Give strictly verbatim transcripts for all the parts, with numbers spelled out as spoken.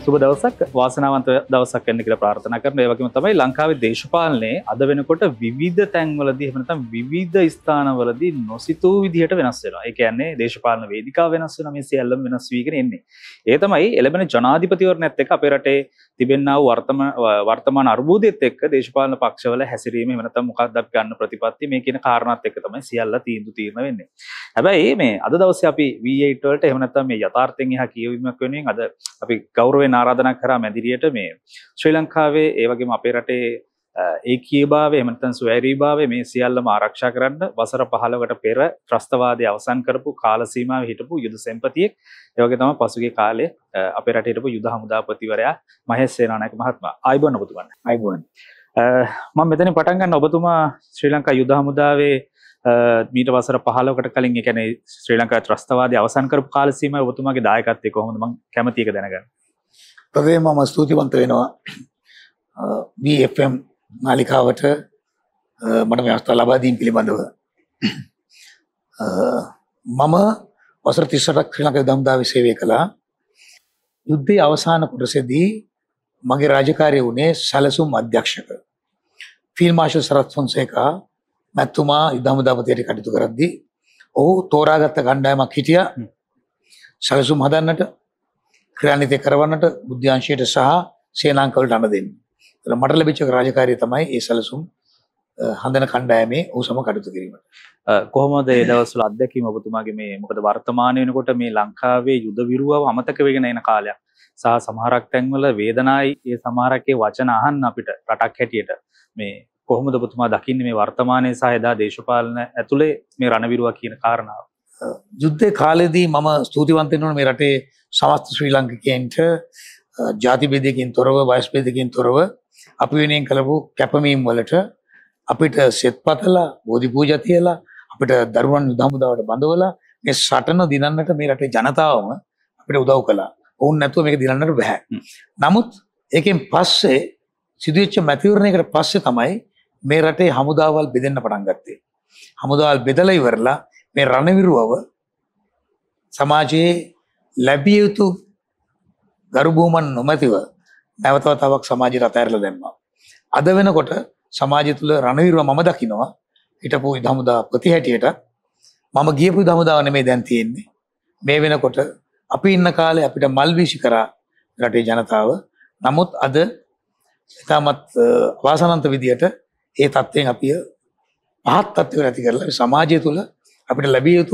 සුබ දවසක් වාසනාවන්ත දවසක් වෙන්න කියලා ප්‍රාර්ථනා කරනවා. ඒ වගේම තමයි ලංකාවේ දේශපාලනයේ අද වෙනකොට විවිධ තැන්වලදී එහෙම නැත්නම් විවිධ ස්ථානවලදී නොසිතූ විදිහට වෙනස් වෙනවා. ඒ කියන්නේ දේශපාලන වේදිකා වෙනස් වෙනවා. මේ සියල්ලම වෙනස් වීගෙන එන්නේ. ඒ තමයි එළඹෙන ජනාධිපතිවරණයත් එක්ක අපේ රටේ තිබෙනා වූ වර්තමාන වර්තමාන අර්බුදයේත් එක්ක දේශපාලන පක්ෂවල හැසිරීම එහෙම නැත්නම් මොකක්ද අපි ගන්න ප්‍රතිපත්ති මේ කියන කාරණාත් එක්ක තමයි සියල්ල තීන්දුව తీරන වෙන්නේ. හැබැයි මේ අද දවසේ අපි V eight වලට එහෙම නැත්නම් මේ යථාර්ථයෙන් එහා කියවීමක් වෙනුවෙන් අද අපි ගෞරවයෙන් ආරාධනා කරා මැදිරියට මේ ශ්‍රී ලංකාවේ ඒ වගේම අපේ රටේ ඒකීයභාවය එහෙම නැත්නම් ස්වෛරීභාවය මේ සියල්ලම ආරක්ෂා කරන්න වසර පහළොවකට පෙර ත්‍රස්තවාදය අවසන් කරපු කාල සීමාවේ හිටපු යුද සෙන්පතියෙක් ඒ වගේ තමයි පසුගිය කාලේ අපේ රටේ හිටපු යුද හමුදාපතිවරයා මහේෂ් සේනානායක මහත්මයා ආයිබෝන් ඔබතුමාට ආයිබෝන් මම මෙතනින් පටන් ගන්න ඔබතුමා ශ්‍රී ලංකා යුද හමුදාවේ මීට වසර පහළොවකට කලින් ඒ කියන්නේ ශ්‍රී ලංකා ත්‍රස්තවාදය අවසන් කරපු කාල සීමාවේ ඔබතුමාගේ දායකත්වය කොහොමද මම කැමති එක දැනගන්න. ප්‍රථමයෙන්ම මම ස්තුතිවන්ත වෙනවා V F M නාලිකාවට මට මේ අවස්ථාව ලබා දීම පිළිබඳව. මම වසර තිස් අටක් ශ්‍රී ලංකා යුද හමුදාවේ සේවය කළා. යුද්ධයේ අවසාන කොටසේදී මගේ රාජකාරිය වුණේ සැලසුම් අධ්‍යක්ෂක. ෆීල්ඩ් මාර්ෂල් සරත් ෆොන්සේකා මැතිතුමා යුද හමුදාපතියට කටයුතු කරද්දී ඔහු තෝරාගත්ත කණ්ඩායමක් හිටියා සැලසුම් හදන්නට, ක්‍රියාන්විත කරවන්නට, බුද්ධාංශයට සහ සේනාංක වලට අණ දෙන්න. මට ලැබිච්ච රාජකාරිය තමයි ඒ සැලසුම් හදන කණ්ඩායමේ ඔහු සමග කටයුතු කිරීම. කොහොමද ඒ දවස්වල අත්දැකීම ඔබතුමාගේ මේ මොකද වර්තමානයේ වෙනකොට මේ ලංකාවේ යුද විරුවව අමතක වෙගෙන යන කාලයක් සහ සමහරක් තැන්වල වේදනායි ඒ සමහරකේ වචන අහන්න අපිට රටක් හැටියට මේ කොහොමද ඔබතුමා දකින්නේ මේ වර්තමානයේ සහ එදා දේශපාලන ඇතුලේ මේ රණවිරුවා කියන කාරණාව? යුද්ධේ කාලේදී මම ස්තුතිවන්ත වෙනවා මේ රටේ සමස්ත ශ්‍රී ලාංකිකයන්ට ජාති බෙදයකින් තොරව, වයස් බෙදයකින් තොරව අපි වෙනුවෙන් කළපු කැපවීම් වලට අපිට සෙත් පතලා, බෝධි පූජා තියලා, අපිට දරුවන් යුද හමුදාවට බඳවලා මේ සටන දිනන්නට මේ රටේ ජනතාවම අපිට උදව් කළා. වුන් නැතුව මේක දිනන්නට බෑ. නමුත් ඒකෙන් පස්සේ සිදුවෙච්ච මැතිවරණයකට පස්සේ තමයි මේ රටේ හමුදාවල් බෙදෙන්න පටන් ගත්තේ. හමුදාවල් බෙදලා ඉවරලා මේ රණවිරුවව සමාජයේ ලැබිය යුතු ගරු බුහුමන් නොමැතිව නැවත වතාවක් සමාජයට අතහැරලා දැම්මා. අද වෙනකොට සමාජය තුළ රණවිරුව මම දකිනවා හිටපු යුද හමුදාපති හැටියට. මම ගියපු යුද හමුදාව නෙමෙයි දැන් තියෙන්නේ. මේ වෙනකොට අපි ඉන්න කාලේ අපිට මල් වීසි කරා රටේ ජනතාව. නමුත් අද ඉතාමත් වාසනාවන්ත විදියට ඒ තත්ත්වයෙන් අපි පහත් තත්ත්වයකට ඇති කරලා සමාජය තුළ අපිට ලැබිය යුතු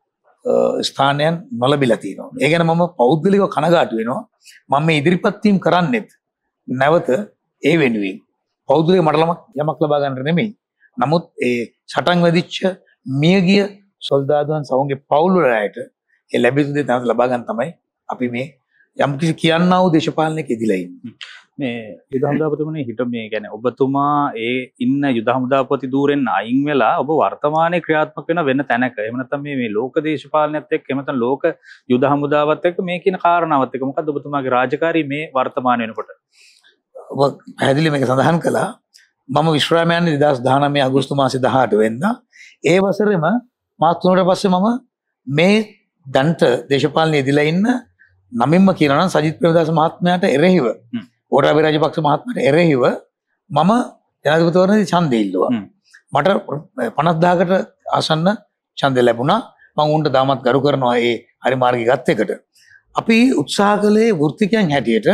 ස්ථානයන් නොලැබිලා තියෙනවා. ඒ ගැන මම පෞද්ගලිකව කනගාටු වෙනවා. මම මේ ඉදිරිපත් වීම කරන්නේත් නැවත ඒ වෙනුවෙන් පෞද්ගලික මටලමක් යමක් ලබා ගන්නට නෙමෙයි. නමුත් ඒ සටන් වැදිච්ච මියගිය සොල්දාදුවන් සවුන්ගේ පවුල් වලට ඒ ලැබිය යුතු දේ නැවත ලබා ගන්න තමයි අපි මේ යම් කිසි කියන්නා වූ දේශපාලනයක ඉදිලා ඉන්නේ. මේ යුද හමුදාපතිතුමනි හිට මේ කියන්නේ ඔබතුමා ඒ ඉන්න යුද හමුදාපති ධූරෙන් අයින් වෙලා ඔබ වර්තමානයේ ක්‍රියාත්මක වෙන වෙන තැනක එහෙම නැත්නම් මේ මේ ලෝක දේශපාලනයත් එක්ක එහෙම නැත්නම් ලෝක යුද හමුදාවත් එක්ක මේ කියන කාරණාවත් එක්ක මොකද්ද ඔබතුමාගේ රාජකාරී මේ වර්තමාන වෙනකොට? ඔබ පැහැදිලි මේක සඳහන් කළා. මම විශ්‍රාම යන්නේ දෙදාස් දහනවය අගෝස්තු මාසේ දහඅට වෙනිදා. ඒ වසරේම මාස තුනකට පස්සේ මම මේ දැන්ට දේශපාලනයේ ඉදිලා ඉන්න නමින්ම කියනවා නම් සජිත් ප්‍රේමදාස මහත්මයාට එරෙහිව ගෝඨාභය රාජපක්ෂ මහත්මයාට එරෙහිව මම ජනාධිපතිවරණයේදී ඡන්දය ඉල්ලුවා. මට පනස් දහසකට ආසන්න ඡන්දය ලැබුණා. මම උන්ට දාමත් ගරු කරනවා ඒ හරි මාර්ගය ගත් එකට. අපි උත්සාහ කළේ වෘත්තිකයන් හැටියට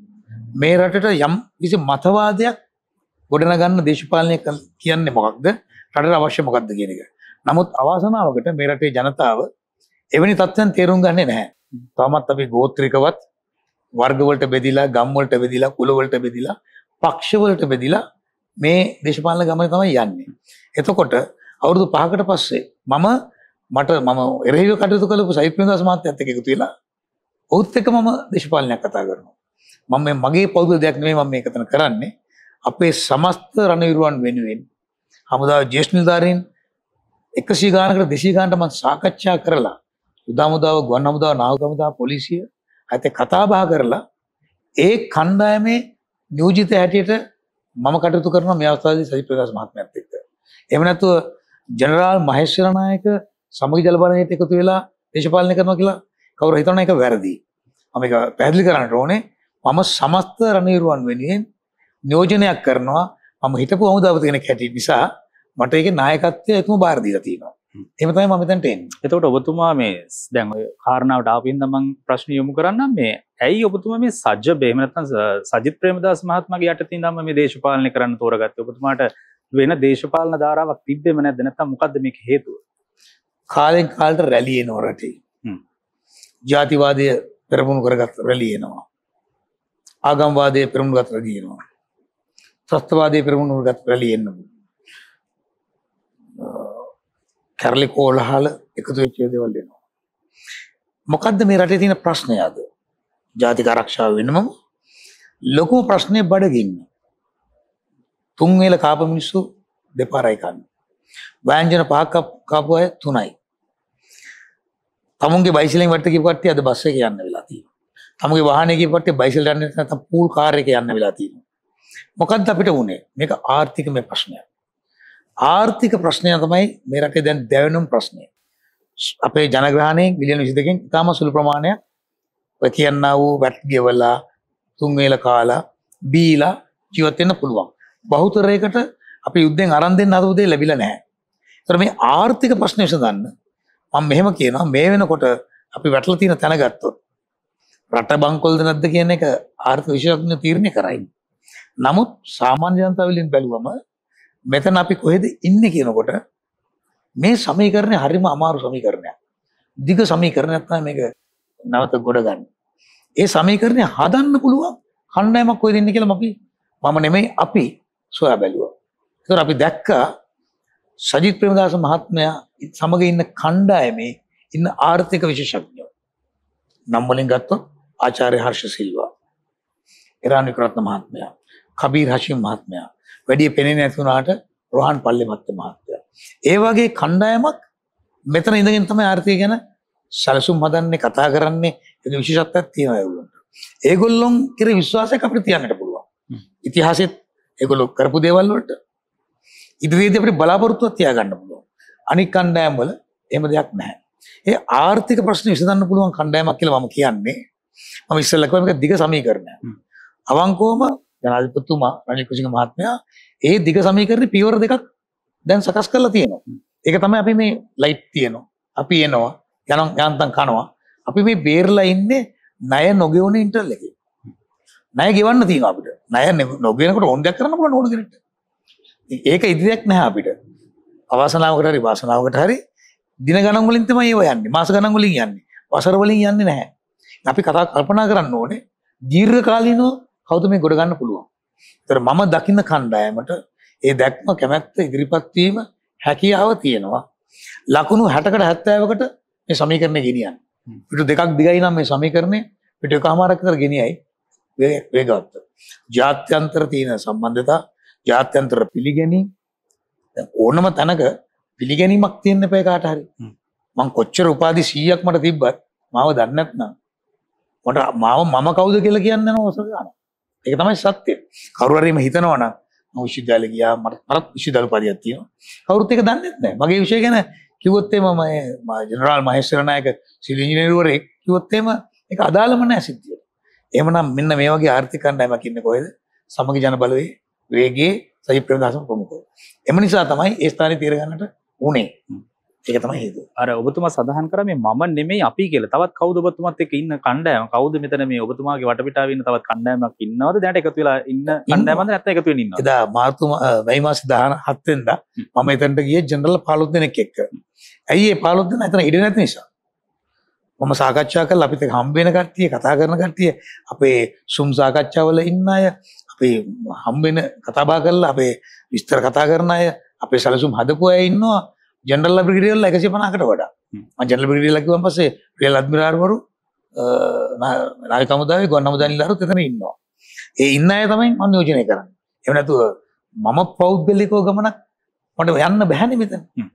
මේ රටට යම් කිසි මතවාදයක් ගොඩනගන්න දේශපාලනය කියන්නේ මොකක්ද? රටට අවශ්‍ය මොකක්ද කියන එක. නමුත් අවාසනාවකට මේ රටේ ජනතාව එවැනි තත්ත්වයන් තේරුම් ගන්නේ නැහැ. තාමත් අපි ගෝත්‍රිකවත් වර්ග වලට බෙදිලා, ගම් වලට බෙදිලා, කුල වලට බෙදිලා, පක්ෂ වලට බෙදිලා මේ දේශපාලන ගමනේ තමයි යන්නේ. එතකොට අවුරුදු පහකට පස්සේ මම මට මම එරෙහිව කටයුතු කළපු සජිත් ප්‍රේමදාස මහත්තයාත් එක්ක එකතු වෙලා ඔහුත් එක්ක මම දේශපාලනයක් කතා කරනවා. මම මේ මගේ පෞද්ගලික දෙයක් නෙමෙයි මම මේක තන කරන්නේ. අපේ සමස්ත රණවිරුවන් වෙනුවෙන් හමුදාවේ ජ්‍යෙෂ්ඨ නිලධාරීන් එකසිය ගානකට දෙසිය ගානට මම සාකච්ඡා කරලා යුද හමුදාව, ගුවන් හමුදාව, නාවික හමුදාව, පොලිසිය අතේ කතා බහ කරලා ඒ කණ්ඩායමේ නියෝජිත හැටියට මම කටයුතු කරනවා මේ අවස්ථාවේදී සජිත් ප්‍රේමදාස මහත්මයාත් එක්ක. එහෙම නැත්නම් ජෙනරාල් මහේෂ් සේනානායක සමගි ජල බලයට එකතු වෙලා දේශපාලනය කරනවා කියලා කවුරු හිතනවා ඒක වැරදි. මම ඒක පැහැදිලි කරන්නට ඕනේ. මම සමස්ත රණවිරුවන් වෙනුවෙන් නියෝජනයක් කරනවා. මම හිතපු හමුදාපති කෙනෙක් හැටියට නිසා මට ඒකේ නායකත්වය එකම බාර දීලා තියෙනවා. එහෙම තමයි මම මෙතනට එන්නේ. එතකොට ඔබතුමා මේ දැන් ඔය කාරණාවට ආපින්ද මම ප්‍රශ්න යොමු කරන්නම් මේ ඇයි ඔබතුමා මේ සජ්ජබ එහෙම නැත්නම් සජිත් ප්‍රේමදාස මහත්මයාගේ යටතේ ඉඳන්ම මේ දේශපාලනය කරන්න තෝරගත්තේ? ඔබතුමාට වෙන දේශපාලන ධාරාවක් තිබ්බෙම නැද්ද? නැත්නම් මොකද්ද මේක හේතුව? කාලෙන් කාලට රැලි එනවා රටේ. ජාතිවාදය පෙරමුණු කරගත් රැලි එනවා. ආගම්වාදය පෙරමුණු කරගත් රැලි එනවා. ත්‍රස්තවාදය පෙරමුණු කරගත් රැලි එනවා. කැරලි කෝලහල එකතු වෙච්ච දේවල් එනවා. මොකද්ද මේ රටේ තියෙන ප්‍රශ්නය අද? ජාතික ආරක්ෂාව වෙනමම ලොකුම ප්‍රශ්නේ බඩගින්න. තුන් වේල කාප මිනිස්සු දෙපාරයි කන්නේ. ව්‍යංජන පහක් කාපු අය තුනයි. තමුන්ගේ බයිසිලෙන් වට්ට කියපු කට්ටිය අද බස් එකේ යන්න වෙලා තියෙනවා. තමුන්ගේ වාහනේ කියපු කට්ටිය බයිසිල් යන්න නැත්නම් පූල් කාර් එකේ යන්න වෙලා තියෙනවා. මොකද්ද අපිට වුනේ? මේක ආර්ථිකමය ප්‍රශ්නයක්. ආර්ථික ප්‍රශ්නය තමයි මේ රටේ දැන් දැවෙනුම් ප්‍රශ්නය. අපේ ජනග්‍රහණයෙන් මිලියන විසි දෙකකින් ඉතාම සුළු ප්‍රමාණයක් ඔය කියන්නා වූ වැට් ගෙවලා තුන් වේල කාලා බීලා ජීවත් වෙන්න පුළුවන්. බහුතරයකට අපි යුද්ධෙන් අරන් දෙන්න හදපු දේ ලැබිලා නැහැ. ඒතර මේ ආර්ථික ප්‍රශ්න විසඳන්න මම මෙහෙම කියනවා මේ වෙනකොට අපි වැටලා තියෙන තැන ගත්තොත් රට බංකොල්ද නැද්ද කියන එක ආර්ථික විශේෂඥ තීරණය කරයි. නමුත් සාමාන්‍ය ජනතාවලින් බැලුවම මෙතන අපි කොහෙද ඉන්නේ කියනකොට මේ සමීකරණය හරිම අමාරු සමීකරණයක්. දිග සමීකරණයක් තමයි මේක නැවත ගොඩ ගන්න. ඒ සමීකරණය හදන්න පුළුවන් කණ්ඩායමක් කොහෙද ඉන්නේ කියලා අපි මම නෙමෙයි අපි සොයා බැලුවා. ඒතර අපි දැක්කා සජිත් ප්‍රේමදාස මහත්මයා සමග ඉන්න කණ්ඩායමේ ඉන්න ආර්ථික විශේෂඥයෝ. නම් වලින් ගත්තොත් ආචාර්ය හර්ෂ සිල්වා, ඉරාන් වික්‍රත්න මහත්මයා, කබීර් හෂිම් මහත්මයා, වැඩි පෙනෙන්නේ නැති වුණාට රෝහන් පල්ලෙමත්ත මහත්තයා. ඒ වගේ කණ්ඩායමක් මෙතන ඉඳගෙන තමයි ආර්ථිකය ගැන සැලසුම් හදන්නේ, කතා කරන්නේ. ඒක විශේෂත්වයක් තියෙනවා ඒගොල්ලන්ට. ඒගොල්ලොන් කෙරේ විශ්වාසයක් අපිට තියන්නට පුළුවන්. ඉතිහාසෙත් ඒගොල්ලෝ කරපු දේවල් වලට ඉදිරියේදී අපිට බලාපොරොත්තුවක් තියාගන්න පුළුවන්. අනික් කණ්ඩායම් වල එහෙම දෙයක් නැහැ. ඒ ආර්ථික ප්‍රශ්න විසඳන්න පුළුවන් කණ්ඩායමක් කියලා මම කියන්නේ. මම ඉස්සෙල්ලා කිව්වා මේක දිග සමීකරණයක්. අවංකවම ජනාධිපතිතුමා රනිල් කුසිංහ මහත්මයා ඒ දිග සමීකරණේ පියවර දෙකක් දැන් සකස් කරලා තියෙනවා. ඒක තමයි අපි මේ ලයිට් තියෙනවා. අපි එනවා යන යන්තම් කනවා. අපි මේ බේරලා ඉන්නේ ණය නොගෙවන ඉන්ටර්ල් එකේ. ණය ගෙවන්න තියෙනවා අපිට. ණය නොගෙනකොට ඕන දෙයක් කරන්න පුළුවන් ඕන කෙනෙක්ට. ඒක ඉදිරියක් නැහැ අපිට. අවාසනාවකට හරි වාසනාවකට හරි දින ගණන් වලින් තමයි ඒව යන්නේ. මාස ගණන් වලින් යන්නේ. වසර වලින් යන්නේ නැහැ. අපි කතා කල්පනා කරන්න ඕනේ දීර්ඝ කාලීනව කවුද මේ ගොඩ ගන්න පුළුවන්. ඒතර මම දකින්න කණ්ඩායමට ඒ දැක්ම කැමැත්ත ඉදිරිපත් වීම හැකියාව තියෙනවා. ලකුණු හැටකට හැත්තෑවකට මේ සමීකරණය ගෙනියන්න. පිටු දෙකක් දිගයි නම් මේ සමීකරණය පිටු එකමාරක් විතර ගෙනියයි වේගවත්. ජාත්‍යන්තර තියෙන සම්බන්ධතා, ජාත්‍යන්තර පිළිගැනීම ඕනම තැනක පිළිගැනීමක් තියෙන්න එපා කාට හරි. මං කොච්චර උපාධි සීයක් මට තිබ්බත් මාව දන්නේ නැත්නම් මට මාව මම කවුද කියලා කියන්න යනවා ඔසර ගන්නවා. ඒක තමයි සත්‍යය. කවුරු හරි මේ හිතනවා නම් මම විශ්වවිද්‍යාලේ ගියා මට මරත් විශ්වවිද්‍යාල උපාධියක් තියෙනවා. කවුරුත් ඒක දන්නේ නැහැ. මගේ විෂය ගැන කිව්වොත් එම මම ජෙනරාල් මහේශ්වර නායක සිවිල් ඉංජිනේරුවරයෙක් කිව්වොත් එම ඒක අදාළම නැහැ සිද්ධියට. එහෙමනම් මෙන්න මේ වගේ ආර්ථික කණ්ඩායමක් ඉන්නේ කොහෙද? සමගි ජන බලවේ වේගයේ සජිත් ප්‍රේමදාසම ප්‍රමුඛව. එම නිසා තමයි ඒ ස්ථානේ තීර ගන්නට උනේ. ඒක තමයි හේතුව. අර ඔබතුමා සඳහන් කරා මේ මම නෙමෙයි අපි කියලා. තවත් කවුද ඔබතුමාත් එක්ක ඉන්න කණ්ඩායම? කවුද මෙතන මේ ඔබතුමාගේ වටපිටාවේ ඉන්න තවත් කණ්ඩායමක් ඉන්නවද? දැනට එකතු වෙලා ඉන්න කණ්ඩායමක්ද නැත්නම් එකතු වෙන්න ඉන්නවද? එදා මාර්තු මැයි මාසේ දහහත් වෙනිදා මම එතනට ගියේ ජෙනරල් පහළොස් දෙනෙක් එක්ක. ඇයි ඒ පහළොස් දෙනා එතන ඉඩ නැති නිසා? මම සාකච්ඡා කරලා අපිත් එක්ක හම්බ වෙන කට්ටිය, කතා කරන කට්ටිය, අපේ සුම් සාකච්ඡාවල ඉන්න අය, අපේ හම්බ වෙන කතා බහ කරලා අපේ විස්තර කතා කරන අය, අපේ සැලසුම් හදපු අය ඉන්නවා. ජෙනරල් බ්‍රිගේඩියර්ලා එකසිය පනහකට වඩා. මම ජෙනරල් බ්‍රිගේඩියර්ලා කිව්වන් පස්සේ රියල් අද්මිරාල්වරු නාවික හමුදාවේ ගුවන් හමුදා නිලධාරීවරුත් එතන ඉන්නවා. ඒ ඉන්න අය තමයි මම නියෝජනය කරන්නේ. එහෙම නැතුව මම පෞද්ගලිකව ගමනක් මට යන්න බැහැනේ මෙතන.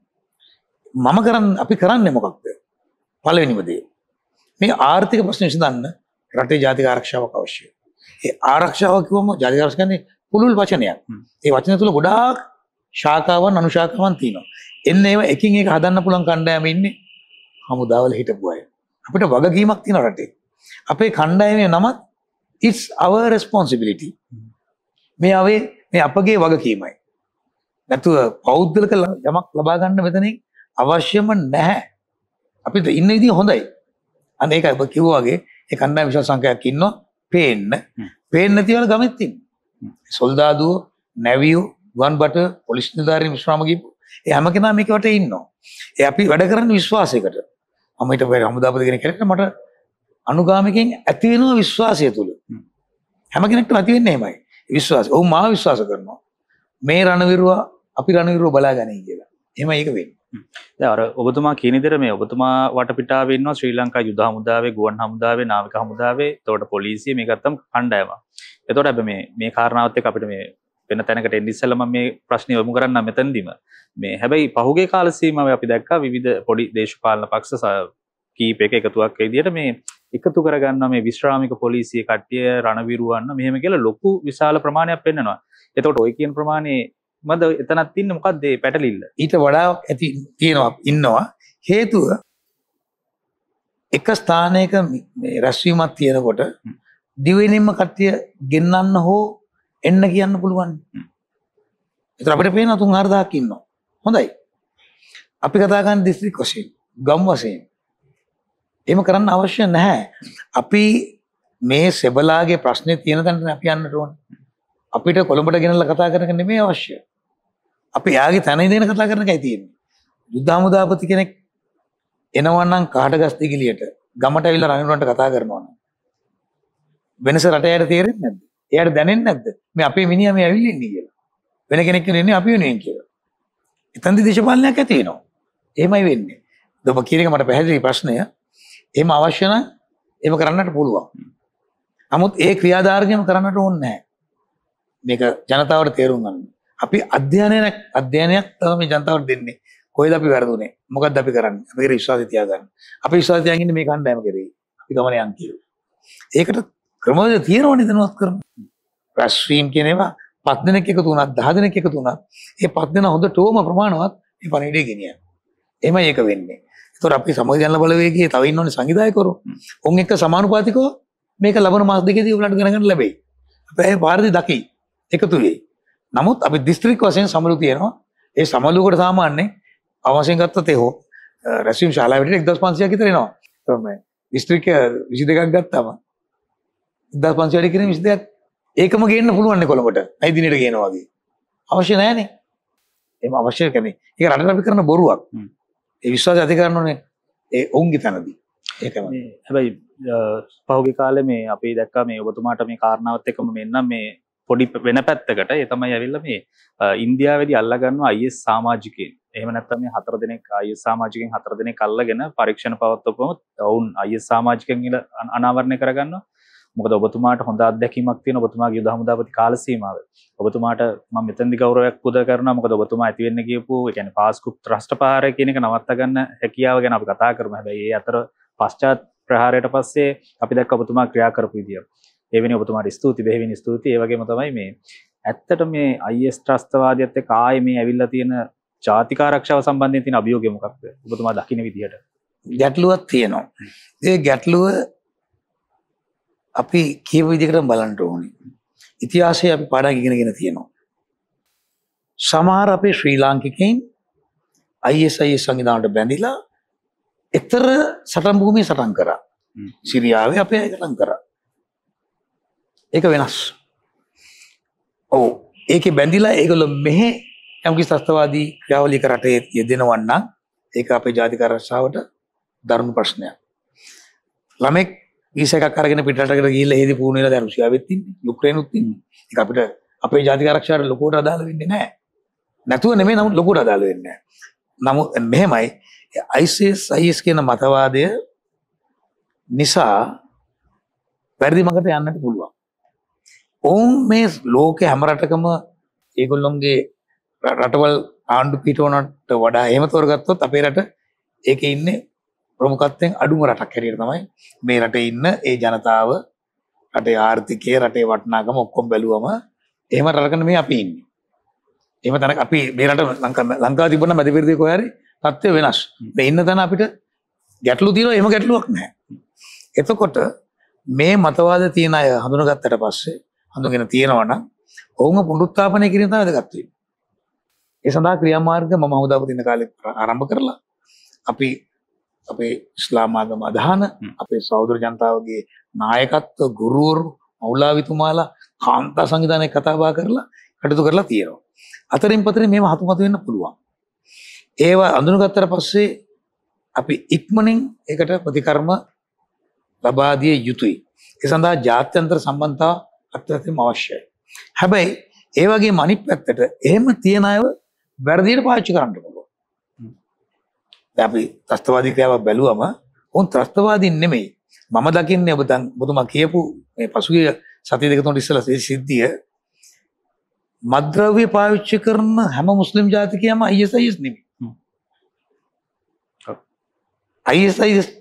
මම කරන්නේ අපි කරන්නේ මොකක්ද? පළවෙනිම දේ. මේ ආර්ථික ප්‍රශ්න විසඳන්න රටේ ජාතික ආරක්ෂාවක් අවශ්‍යයි. ඒ ආරක්ෂාව කිව්වම ජාතික ආරක්ෂාව කියන්නේ පුළුල් වචනයක්. ඒ වචන තුල ගොඩාක් ශාඛාවන් අනුශාඛාවන් තියෙනවා. එන්න ඒවා එකින් එක හදන්න පුළුවන් කණ්ඩායම ඉන්නේ හමුදාවල හිටපු අය. අපිට වගකීමක් තියෙනවා රටේ. අපේ කණ්ඩායමේ නමත් it's our responsibility. මේ ආවේ මේ අපගේ වගකීමයි. නැතුව පෞද්ගලික යමක් ලබා ගන්න මෙතනින් අවශ්‍යම නැහැ. අපිට ඉන්න විදිය හොඳයි. අන්න ඒක ඔබ කිව්වා වගේ ඒ කණ්ඩායම් විශාල සංඛ්‍යාවක් ඉන්නවා පේන්න. පේන්නේ නැති වල ගමෙත් ඉන්නේ. සොල්දාදුවෝ, නැවියෝ, ගුවන්බට, පොලිස් නිලධාරීන් විශ්‍රාම ගිහපු ඒ හැම කෙනා මේක වටේ ඉන්නවා. ඒ අපි වැඩ කරන්නේ විශ්වාසයකට. මම ඊට පස්සේ හමුදාපති කෙනෙක් කෙනෙක්ට මට අනුගාමිකෙන් ඇති වෙනවා විශ්වාසය තුල. හැම කෙනෙක්ටම ඇති වෙන්නේ එහෙමයි. විශ්වාසය. ඔව් මාව විශ්වාස කරනවා. මේ රණවිරුව අපි රණවිරුව බලාගන්නේ කියලා. එහෙමයි ඒක වෙන්නේ. දැන් අර ඔබතුමා කියන විදිහට මේ ඔබතුමා වටපිටාවේ ඉන්නවා ශ්‍රී ලංකා යුද හමුදාවේ, ගුවන් හමුදාවේ, නාවික හමුදාවේ, එතකොට පොලිසිය මේක අත්තම් කණ්ඩායමක්. එතකොට අපි මේ මේ කාරණාවත් එක්ක අපිට මේ වෙන තැනකට එන්න ඉස්සෙල්ලා මම මේ ප්‍රශ්නේ යොමු කරන්න මෙතනදිම මේ හැබැයි පහුගිය කාල සීමාවේ අපි දැක්කා විවිධ පොඩි දේශපාලන පක්ෂ කීපයක එකතුවක් විදිහට මේ එකතු කරගන්නවා මේ විශ්‍රාමික පොලිසිය කට්ටිය රණවිරුවන්න මෙහෙම කියලා ලොකු විශාල ප්‍රමාණයක් පෙන්වනවා. එතකොට ඔය කියන ප්‍රමාණය මද එතනක් තින්න මොකක්ද මේ පැටලිල්ල? ඊට වඩා ඇති තියෙනවා ඉන්නවා. හේතුව එක ස්ථානයක මේ රැස්වීමක් තියෙනකොට දිවෙනින්ම කට්ටිය ගෙන්නන්න හෝ එන්න කියන්න පුළුවන්. ඒතර අපිට පේන තුන් හාරදාක් ඉන්නවා. හොඳයි. අපි කතා කරන දිස්ත්‍රික් වශයෙන්, ගම් වශයෙන් එහෙම කරන්න අවශ්‍ය නැහැ. අපි මේ සෙබලාගේ ප්‍රශ්නේ තියෙන තැනට අපි යන්නට ඕනේ. අපිට කොළඹට ගෙනල්ලා කතා කරන එක නෙමෙයි අවශ්‍ය. අපි යාගේ තැන ඉඳගෙන කතා කරන එකයි තියෙන්නේ. යුද හමුදාපති කෙනෙක් එනවා නම් කාටගස් දිගිලියට ගමට ඇවිල්ලා රණවිරුවන්ට කතා කරනවා නම් වෙනස රටයට තේරෙන්නේ නැද්ද? එයාට දැනෙන්නේ නැද්ද? මේ අපේ මිනිහා මේ ඇවිල්ලා ඉන්නේ කියලා. වෙන කෙනෙක් ඉන්නේ අපි වෙනුවෙන් කියලා. එතනදි දේශපාලනයක් ඇති වෙනවා. එහෙමයි වෙන්නේ. ඔබ කියන එක මට පැහැදිලි ප්‍රශ්නය. එහෙම අවශ්‍ය නම් එහෙම කරන්නට පුළුවන්. නමුත් ඒ ක්‍රියාදාර්ගයම කරන්නට ඕනේ නැහැ. මේක ජනතාවට තේරුම් ගන්න. අපි අධ්‍යයනයක් අධ්‍යයනයක් තමයි ජනතාවට දෙන්නේ. කොහෙද අපි වැරදුනේ? මොකද්ද අපි කරන්නේ? අපේ විශ්වාසය තියාගන්න. අපි විශ්වාසය තියාගෙන ඉන්නේ මේ කණ්ඩායම කෙරෙහි. අපි ගමන යන් කියලා. ඒකට ක්‍රමවේද තියෙනවනේ දැනුවත් කරන්න. රැස්වීම කියන ඒවා පස් දිනක් එකතු වුණත් දහ දිනක් එකතු වුණත් ඒ පස් දින හොඳටම ප්‍රමාණවත් මේ පණිවිඩය ගෙනියන්න. එහෙමයි ඒක වෙන්නේ. ඒතකොට අපි සමාජ ජන බලවේගයේ තව ඉන්නෝනේ සංවිධායකවරු. උන් එක්ක සමානුපාතිකව මේක ලබන මාස දෙකේදී උගලන්ට ගණන් ගන්න ලැබෙයි. අපි ඒ පාරදී දකි එකතු වෙයි. නමුත් අපි දිස්ත්‍රික් වශයෙන් සමළු තියෙනවා. ඒ සමළුවකට සාමාන්‍යයෙන් අවශ්‍යයෙන් ගත්තොත් ඒ හෝ රැස්වීම ශාලාවට එක්දහස් පන්සියයක් විතර එනවා. තමයි දිස්ත්‍රික් විසි දෙකක් ගත්තාම එක්දහස් පන්සිය වැඩි කිරීම විසි දෙකක් ඒකම ගේන්න පුළුවන් නේ කොළඹට. අයි දිනෙට ගේනවා වගේ. අවශ්‍ය නැහැනේ. එහෙම අවශ්‍ය කන්නේ. ඒක රටට අපි කරන බොරුවක්. ඒ විශ්වාසය ඇති කරන්න ඕනේ ඒ ඔවුන්ගේ තැනදී. ඒකම. හැබැයි පහුගිය කාලේ මේ අපි දැක්කා මේ ඔබතුමාට මේ කාරණාවත් එක්කම මෙන්නම් මේ පොඩි වෙන පැත්තකට ඒ තමයි ඇවිල්ලා මේ ඉන්දියාවේදී අල්ලා ගන්නවා I S සමාජිකයන්. එහෙම නැත්නම් මේ හතර දෙනෙක් I S සමාජිකයන් හතර දෙනෙක් අල්ලගෙන පරීක්ෂණ පවත්වපුවම ඔවුන් I S සමාජිකයන් කියලා අනාවරණය කරගන්නවා. මොකද ඔබතුමාට හොඳ අත්දැකීමක් තියෙන ඔබතුමාගේ යුද හමුදාපති කාල සීමාව. ඔබතුමාට මම මෙතෙන්දි ගෞරවයක් පුද කරනවා. මොකද ඔබතුමා ඇති වෙන්න කියපු ඒ කියන්නේ පාස්කුප් ත්‍රස්ත ප්‍රහාරය කියන එක නවත්ත ගන්න හැකියාව ගැන අපි කතා කරමු. හැබැයි ඒ අතර පශ්චාත් ප්‍රහාරයට පස්සේ අපි දැක්ක ඔබතුමා ක්‍රියා කරපු විදිය. ඒ වෙනුවෙන් ඔබතුමාට ස්තුති බෙහෙවින් ස්තුති. ඒ වගේම තමයි මේ ඇත්තට මේ I S ත්‍රස්තවාදියත් එක්ක ආයේ මේ ඇවිල්ලා තියෙන ජාතික ආරක්ෂාව සම්බන්ධයෙන් තියෙන අභියෝගය මොකක්ද? ඔබතුමා දකින්න විදියට. ගැටලුවක් තියෙනවා. ඒ ගැටලුව අපි කියව විදිහකට බලන්න ඕනේ. ඉතිහාසයේ අපි පාඩම් ඉගෙනගෙන තියෙනවා. සමහර අපේ ශ්‍රී ලාංකිකයින් I S I S සංවිධානයට බැඳිලා ඊතර සටන් භූමියේ සටන් කරා. සිරියාවේ අපේ අය සටන් කරා. ඒක වෙනස්. ඔව් ඒකේ බැඳිලා ඒගොල්ලෝ මෙහෙ යම්කිසි ත්‍රස්තවාදී ක්‍රියාවලියක රටේ යෙදෙනවා නම් ඒක අපේ ජාතික ආරක්ෂාවට දරුණු ප්‍රශ්නයක්. ළමෙක් වීසා එකක් අරගෙන පිටරටකට ගිහිල්ලා එහෙදි පුහුණු වෙලා දැන් රුසියාවෙත් ඉන්නේ, යුක්‍රේනුත් ඉන්නේ. ඒක අපිට අපේ ජාතික ආරක්ෂාවට ලොකුවට අදාළ වෙන්නේ නැහැ. නැතුව නෙමෙයි නමුත් ලොකුවට අදාළ වෙන්නේ නැහැ. නමුත් මෙහෙමයි ISIS I S කියන මතවාදය නිසා වැරදි මඟට යන්නට පුළුවන්. ඔවුන් මේ ලෝකේ හැම රටකම ඒගොල්ලොන්ගේ රටවල් ආණ්ඩු පිටවනට වඩා එහෙම තෝරගත්තොත් අපේ රට ඒකේ ඉන්නේ ප්‍රමුඛත්වයෙන් අඩුම රටක් හැටියට තමයි මේ රටේ ඉන්න ඒ ජනතාව රටේ ආර්ථිකය රටේ වටිනාකම ඔක්කොම බැලුවම එහෙම රටක නෙමෙයි අපි ඉන්නේ. එහෙම තැනක අපි මේ රට ලංකාව තිබුණා මැද පෙරදිග කොහේ හරි තත්ත්වය වෙනස්. මේ ඉන්න තැන අපිට ගැටලු තියෙනවා එහෙම ගැටලුවක් නැහැ. එතකොට මේ මතවාද තියෙන අය හඳුනගත්තට පස්සේ හඳුනගෙන තියෙනවා නම් ඔවුන්ව පුනරුත්ථාපනය කිරීම තමයි වැදගත් වෙන්නේ. ඒ සඳහා ක්‍රියාමාර්ග මම හමුදාව දින කාලේ ආරම්භ කරලා අපි අපේ ඉස්ලාම් ආගම අදහන අපේ සහෝදර ජනතාවගේ නායකත්ව ගුරුවරු මෞලාවිතුමාලා කාන්තා සංවිධානයේ කතා බහ කරලා කටයුතු කරලා තියෙනවා. අතරින් පතරින් මේව හතුමතු වෙන්න පුළුවන්. ඒවා අඳුනගත්තට පස්සේ අපි ඉක්මනින් ඒකට ප්‍රතිකර්ම ලබා දිය යුතුයි. ඒ සඳහා ජාත්‍යන්තර සම්බන්ධතාව අත්‍යවශ්‍යම අවශ්‍යයි. හැබැයි ඒ වගේම අනිත් පැත්තට එහෙම තියන අයව වැරදියට පාවිච්චි කරන්න පුළුවන්. දැන් අපි ත්‍රස්තවාදී ක්‍රියාවක් බැලුවම උන් ත්‍රස්තවාදීන් නෙමෙයි. මම දකින්නේ ඔබ දැන් ඔබතුමා කියපු මේ පසුගිය සතිය දෙක තුනට ඉස්සෙල්ලා ඒ සිද්ධිය මද්ද්‍රව්‍ය පාවිච්චි කරන හැම මුස්ලිම් ජාතිකයම I S I S නෙමෙයි. I S I S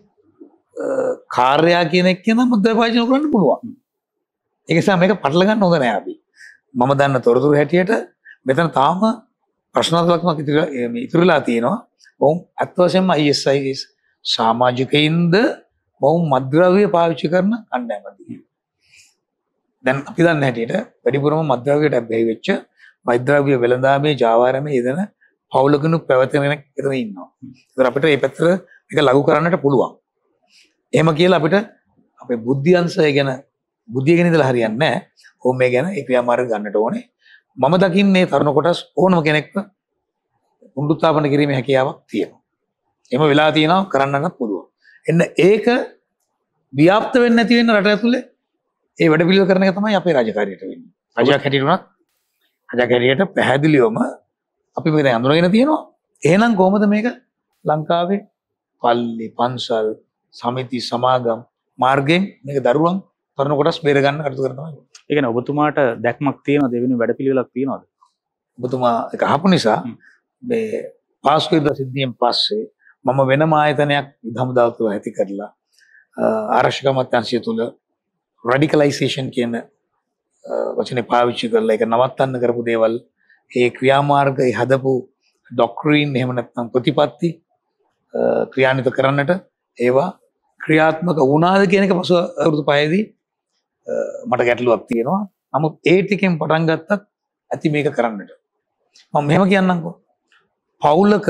කාර්යයා කියන එක නම් මද්ද්‍රව්‍ය පාවිච්චි කරන්න පුළුවන්. ඒක නිසා මේක පටල ගන්න හොඳ නෑ අපි. මම දන්න තොරතුරු හැටියට මෙතන තාම ප්‍රශ්නාර්ථකමක් ඉතුරුලා තියෙනවා. ඔවුන් අත් වශයෙන්ම I S I S සමාජිකයින්ද ඔවුන් මද්ද්‍රව්‍ය පාවිච්චි කරන කණ්ඩායමක්. දැන් අපි දන්න හැටියට වැඩිපුරම මද්ද්‍රව්‍යයට බැහැ වෙච්ච මද්ද්‍රව්‍ය වෙළඳාමේ ජාවාරමේ යෙදෙන පවුලකිනු පැවතෙන කෙනෙක් එතන ඉන්නවා. ඒතර අපිට මේ පැත්තට මේක ලඝු කරන්නට පුළුවන්. එහෙම කියලා අපිට අපේ බුද්ධි අංශය ගැන බුද්ධිය ගැන ඉඳලා හරියන්නේ නැහැ. ඕම මේ ගැන ඒ ක්‍රියාමාර්ග ගන්නට ඕනේ. මම දකින්නේ තරුණ කොටස් ඕනම කෙනෙක්ව පුනරුත්ථාපන කිරීමේ හැකියාවක් තියෙනවා. එහෙම වෙලා තියෙනවා කරන්නත් පුළුවන්. එන්න ඒක ව්‍යාප්ත වෙන්නේ නැති වෙන්න රට ඇතුලේ ඒ වැඩ පිළිවෙල කරන එක තමයි අපේ රාජකාරියට වෙන්නේ. රජයක් හැටියට උනත් රජයක් හැටියට පැහැදිලිවම අපි මේක දැන් අඳුනගෙන තියෙනවා. එහෙනම් කොහොමද මේක ලංකාවේ පල්ලි, පන්සල්, සමිති, සමාගම් මාර්ගයෙන් මේක දරුවන් තරුණ කොටස් බේර ගන්න කටයුතු කරනවා. ඒ කියන්නේ ඔබතුමාට දැක්මක් තියෙනවද? දෙවෙනි වැඩ පිළිවෙලක් තියෙනවද? ඔබතුමා ඒක අහපු නිසා මේ පාස්කෝද සිද්ධියෙන් පස්සේ මම වෙනම ආයතනයක් හමුදාවට ඇති කරලා ආරක්ෂක අමාත්‍යාංශය තුල රැඩිකලයිසේෂන් කියන වචනේ පාවිච්චි කරලා ඒක නවත්තන්න කරපු දේවල් ඒ ක්‍රියාමාර්ග ඒ හදපු ඩොක්ට්‍රීන් එහෙම නැත්නම් ප්‍රතිපත්ති ක්‍රියාන්විත කරන්නට ඒවා ක්‍රියාත්මක වුණාද කියන එක පසු අවුරුදු පහේදී මට ගැටලුවක් තියෙනවා. නමුත් ඒ ටිකෙන් පටන් ගත්තත් ඇති මේක කරන්නට. මම මෙහෙම කියන්නම්කෝ. පවුලක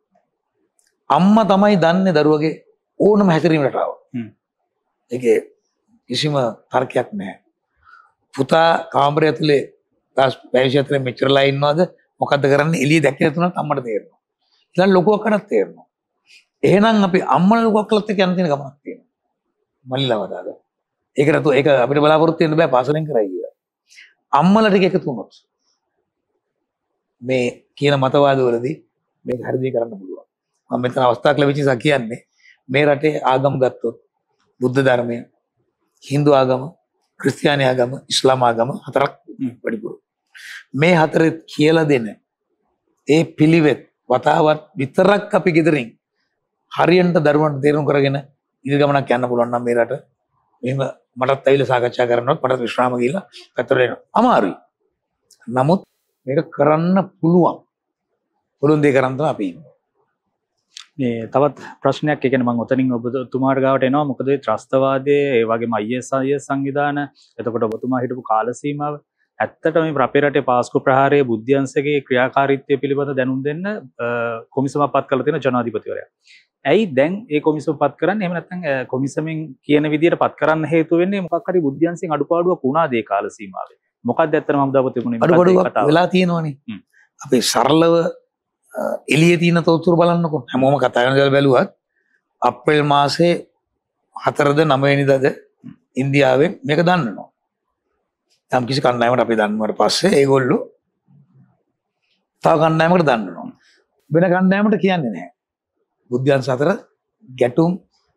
අම්මා තමයි දන්නේ දරුවගේ ඕනම හැසිරීම රටාව. ඒකේ කිසිම තර්කයක් නැහැ. පුතා කාමරය ඇතුලේ තාස් පැවිෂත්‍රේ මෙච්චරලා ඉන්නවද මොකද්ද කරන්නේ එළිය දැක්කේ නැතුණත් අම්මට තේරෙනවා. ඊළඟ ලොකුවක් කරත් තේරෙනවා. එහෙනම් අපි අම්මලා ලොකුවක් කළත් එක්ක යන තියෙන ගමනක් තියෙනවා. මල්ලිලා වදාද. ඒකට තු ඒක අපිට බලාපොරොත්තු වෙන්න බෑ පාසලෙන් කරයි කියලා. අම්මලා ටික එකතු වුණොත් මේ කියන මතවාදවලදී මේක හරිදී කරන්න පුළුවන්. මම මෙතන අවස්ථාවක් ලැබිච්ච නිසා කියන්නේ මේ රටේ ආගම් ගත්තොත් බුද්ධ ධර්මය, හින්දු ආගම, ක්‍රිස්තියානි ආගම, ඉස්ලාම් ආගම හතරක් වැඩිපුර. මේ හතරේ කියලා දෙන ඒ පිළිවෙත් වතාවත් විතරක් අපි ගෙදරින් හරියට දරුවන්ට තේරුම් කරගෙන ඉදිරි ගමනක් යන්න පුළුවන් නම් මේ රට මෙහෙම මටත් ඇවිල්ලා සාකච්ඡා කරනවත් මටත් විශ්‍රාම ගිහිල්ලා පැත්තට එනවා. අමාරුයි. නමුත් මේක කරන්න පුළුවන්. පුළුවන් දේ කරන් තමයි අපි ඉන්නේ. මේ තවත් ප්‍රශ්නයක් ඒ කියන්නේ මම ඔතනින් ඔබතුමාට ගාවට එනවා. මොකද ඒ ත්‍රස්තවාදයේ ඒ වගේම I S I S සංවිධාන එතකොට ඔබතුමා හිටපු කාල සීමාව ඇත්තටම මේ අපේ රටේ පාස්කු ප්‍රහාරයේ බුද්ධ්‍යංශකේ ක්‍රියාකාරීත්වය පිළිබඳ දැනුම් දෙන්න කොමිසමක් පත් කරලා තියෙන ජනාධිපතිවරයා. ඇයි දැන් ඒ කොමිසම පත් කරන්නේ? එහෙම නැත්නම් කොමිසමෙන් කියන විදිහට පත් කරන්න හේතු වෙන්නේ මොකක් හරි බුද්ධ්‍යංශෙන් අඩුපාඩුවක් වුණාද ඒ කාල සීමාවේ? මොකක්ද ඇත්තටම හමුදාව තිබුණේ? අඩුපාඩුවක් වෙලා තියෙනවනේ. අපේ සරලව එළියේ තියෙන තොරතුරු බලන්නකො. හැමෝම කතා කරන දේ බැලුවත් අප්‍රේල් මාසේ හතරද නව වෙනිදාද ඉන්දියාවෙන් මේක දන්නනවා. යම් කිසි කණ්ඩායමකට අපි දන්නුවාට පස්සේ ඒගොල්ලෝ තව කණ්ඩායමකට දන්නවා. වෙන කණ්ඩායමකට කියන්නේ නැහැ. බුද්ධ්‍යංශ අතර ගැටුම්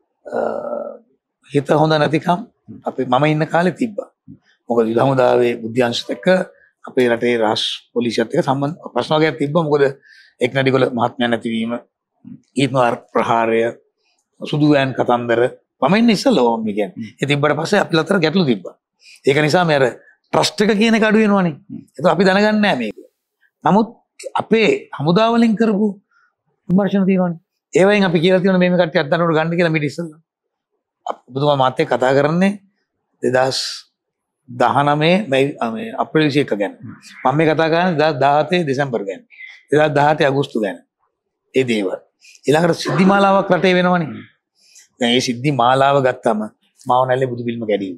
හිත හොඳ නැතිකම් අපි මම ඉන්න කාලේ තිබ්බා. මොකද යුද හමුදාවේ බුද්ධ්‍යංශත් එක්ක අපේ රටේ රාෂ්ට්‍ර පොලිසියත් එක්ක සම්බන්ධ ප්‍රශ්න වර්ගයක් තිබ්බා. මොකද එක්නඩිගොල්ල මහත්මයා නැතිවීම, ඊත්මාර් ප්‍රහාරය, සුදු වෑන් කතන්දර මම ඉන්න ඉස්සෙල්ලා මම කියන්නේ. ඒ තිබ්බට පස්සේ අපි අතර ගැටලු තිබ්බා. ඒක නිසා මේ අර ට්‍රස්ට් එක කියන එක අඩු වෙනවනේ. ඒක අපි දැනගන්නේ නැහැ මේක. නමුත් අපේ හමුදාව වලින් කරපු විමර්ශන තියෙනවනේ. ඒ වයින් අපි කියලා තියෙනවා මේ මේ කට්ටිය අත්දැනුවට ගන්න කියලා මිට ඉස්සෙල්ලා. ඔබතුමා මාත් එක්ක කතා කරන්නේ දෙදස් දහනමේ මේ අප්‍රේල් විසි එක ගැන. මම මේ කතා කරන්නේ දෙදස් දහහතේ දෙසැම්බර් ගැන. දෙදස් දහහතේ අගෝස්තු ගැන. ඒ දේවල්. ඊළඟට සිද්ධි මාලාවක් රටේ වෙනවනේ. දැන් මේ සිද්ධි මාලාව ගත්තම මාවනැල්ලේ බුදු පිළිම කැඩීම.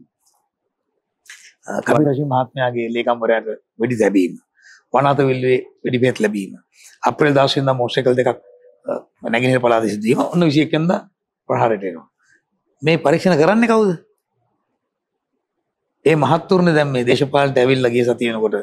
කවි රජු මහත්මයාගේ ලේකම්වරයාට වෙඩි තැබීම. වනාතවිල්ලේ වෙඩි බෙහෙත් ලැබීම. අප්‍රේල් දහස් වෙනිදා මොටරසයිකල් දෙකක් නැගෙනහිර පළාතේ සිද්ධ වීම. ඔන්න විසි එක වෙනිදා ප්‍රහාරයට එනවා. මේ පරීක්ෂණ කරන්නේ කවුද? ඒ මහත්තුරුනේ දැන් මේ දේශපාලනට ඇවිල්ලා ගිය සතිය වෙනකොට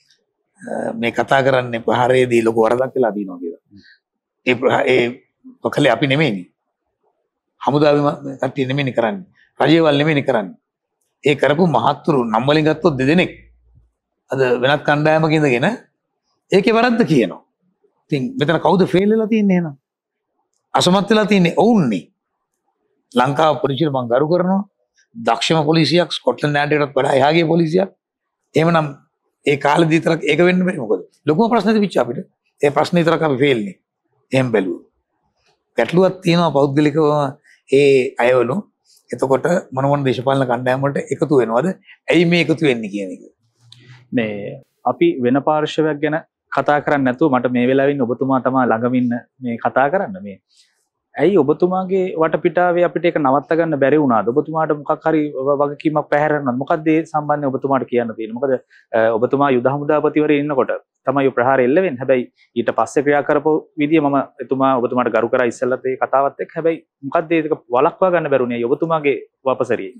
මේ කතා කරන්නේ ප්‍රහාරයේදී ලොකු වරදක් වෙලා තියෙනවා කියලා. ඒ ඒ ඔකලේ අපි නෙමෙයිනේ. හමුදාවේ කට්ටිය නෙමෙයිනේ කරන්නේ. රජේවල් නෙමෙයිනේ කරන්නේ. ඒ කරපු මහත්තුරු නම් වලින් ගත්තොත් දෙදෙනෙක් අද වෙනත් කණ්ඩායමක ඉඳගෙන ඒකේ වරද්ද කියනවා. ඉතින් මෙතන කවුද ෆේල් වෙලා තියන්නේ එහෙනම්? අසමත් වෙලා තියන්නේ ඔවුන්නේ. ලංකාව පොලිසියට මම ගරු කරනවා. දක්ෂම පොලිසියක් ස්කොට්ලන්ඩ් යාර්ඩයටත් වඩා එහාගේ පොලිසියක්. එහෙමනම් ඒ කාලෙදි විතරක් ඒක වෙන්න බැරි මොකද? ලොකුම ප්‍රශ්නේ තිබිච්ච අපිට. ඒ ප්‍රශ්නේ විතරක් අපි ෆේල් නේ. එහෙම බැලුවොත්. ගැටලුවක් තියෙනවා පෞද්ගලිකව ඒ අයවලු. එතකොට මොන මොන දේශපාලන කණ්ඩායම් වලට එකතු වෙනවද? ඇයි මේ එකතු වෙන්නේ කියන එක. මේ අපි වෙන පාර්ශවයක් ගැන කතා කරන්නේ නැතුව මට මේ වෙලාවේ ඉන්න ඔබතුමා තමයි ළඟම ඉන්න මේ කතා කරන්න මේ. ඇයි ඔබතුමාගේ වටපිටාවේ අපිට ඒක නවත්ත ගන්න බැරි වුණාද? ඔබතුමාට මොකක් හරි වගකීමක් පැහැරෙනවද? මොකක්ද ඒ සම්බන්ධයෙන් ඔබතුමාට කියන්න තියෙන්නේ? මොකද ඔබතුමා යුද හමුදාපතිවරයෙක් ඉන්නකොට තමයි ඔය ප්‍රහාරය එල්ල වෙන්නේ. හැබැයි ඊට පස්සේ ක්‍රියා කරපු විදිය මම එතුමා ඔබතුමාට ගරු කරා ඉස්සෙල්ලත් ඒ කතාවත් එක්ක. හැබැයි මොකක්ද ඒක වළක්වා ගන්න බැරුණේ ඔබතුමාගේ වපසරියේ?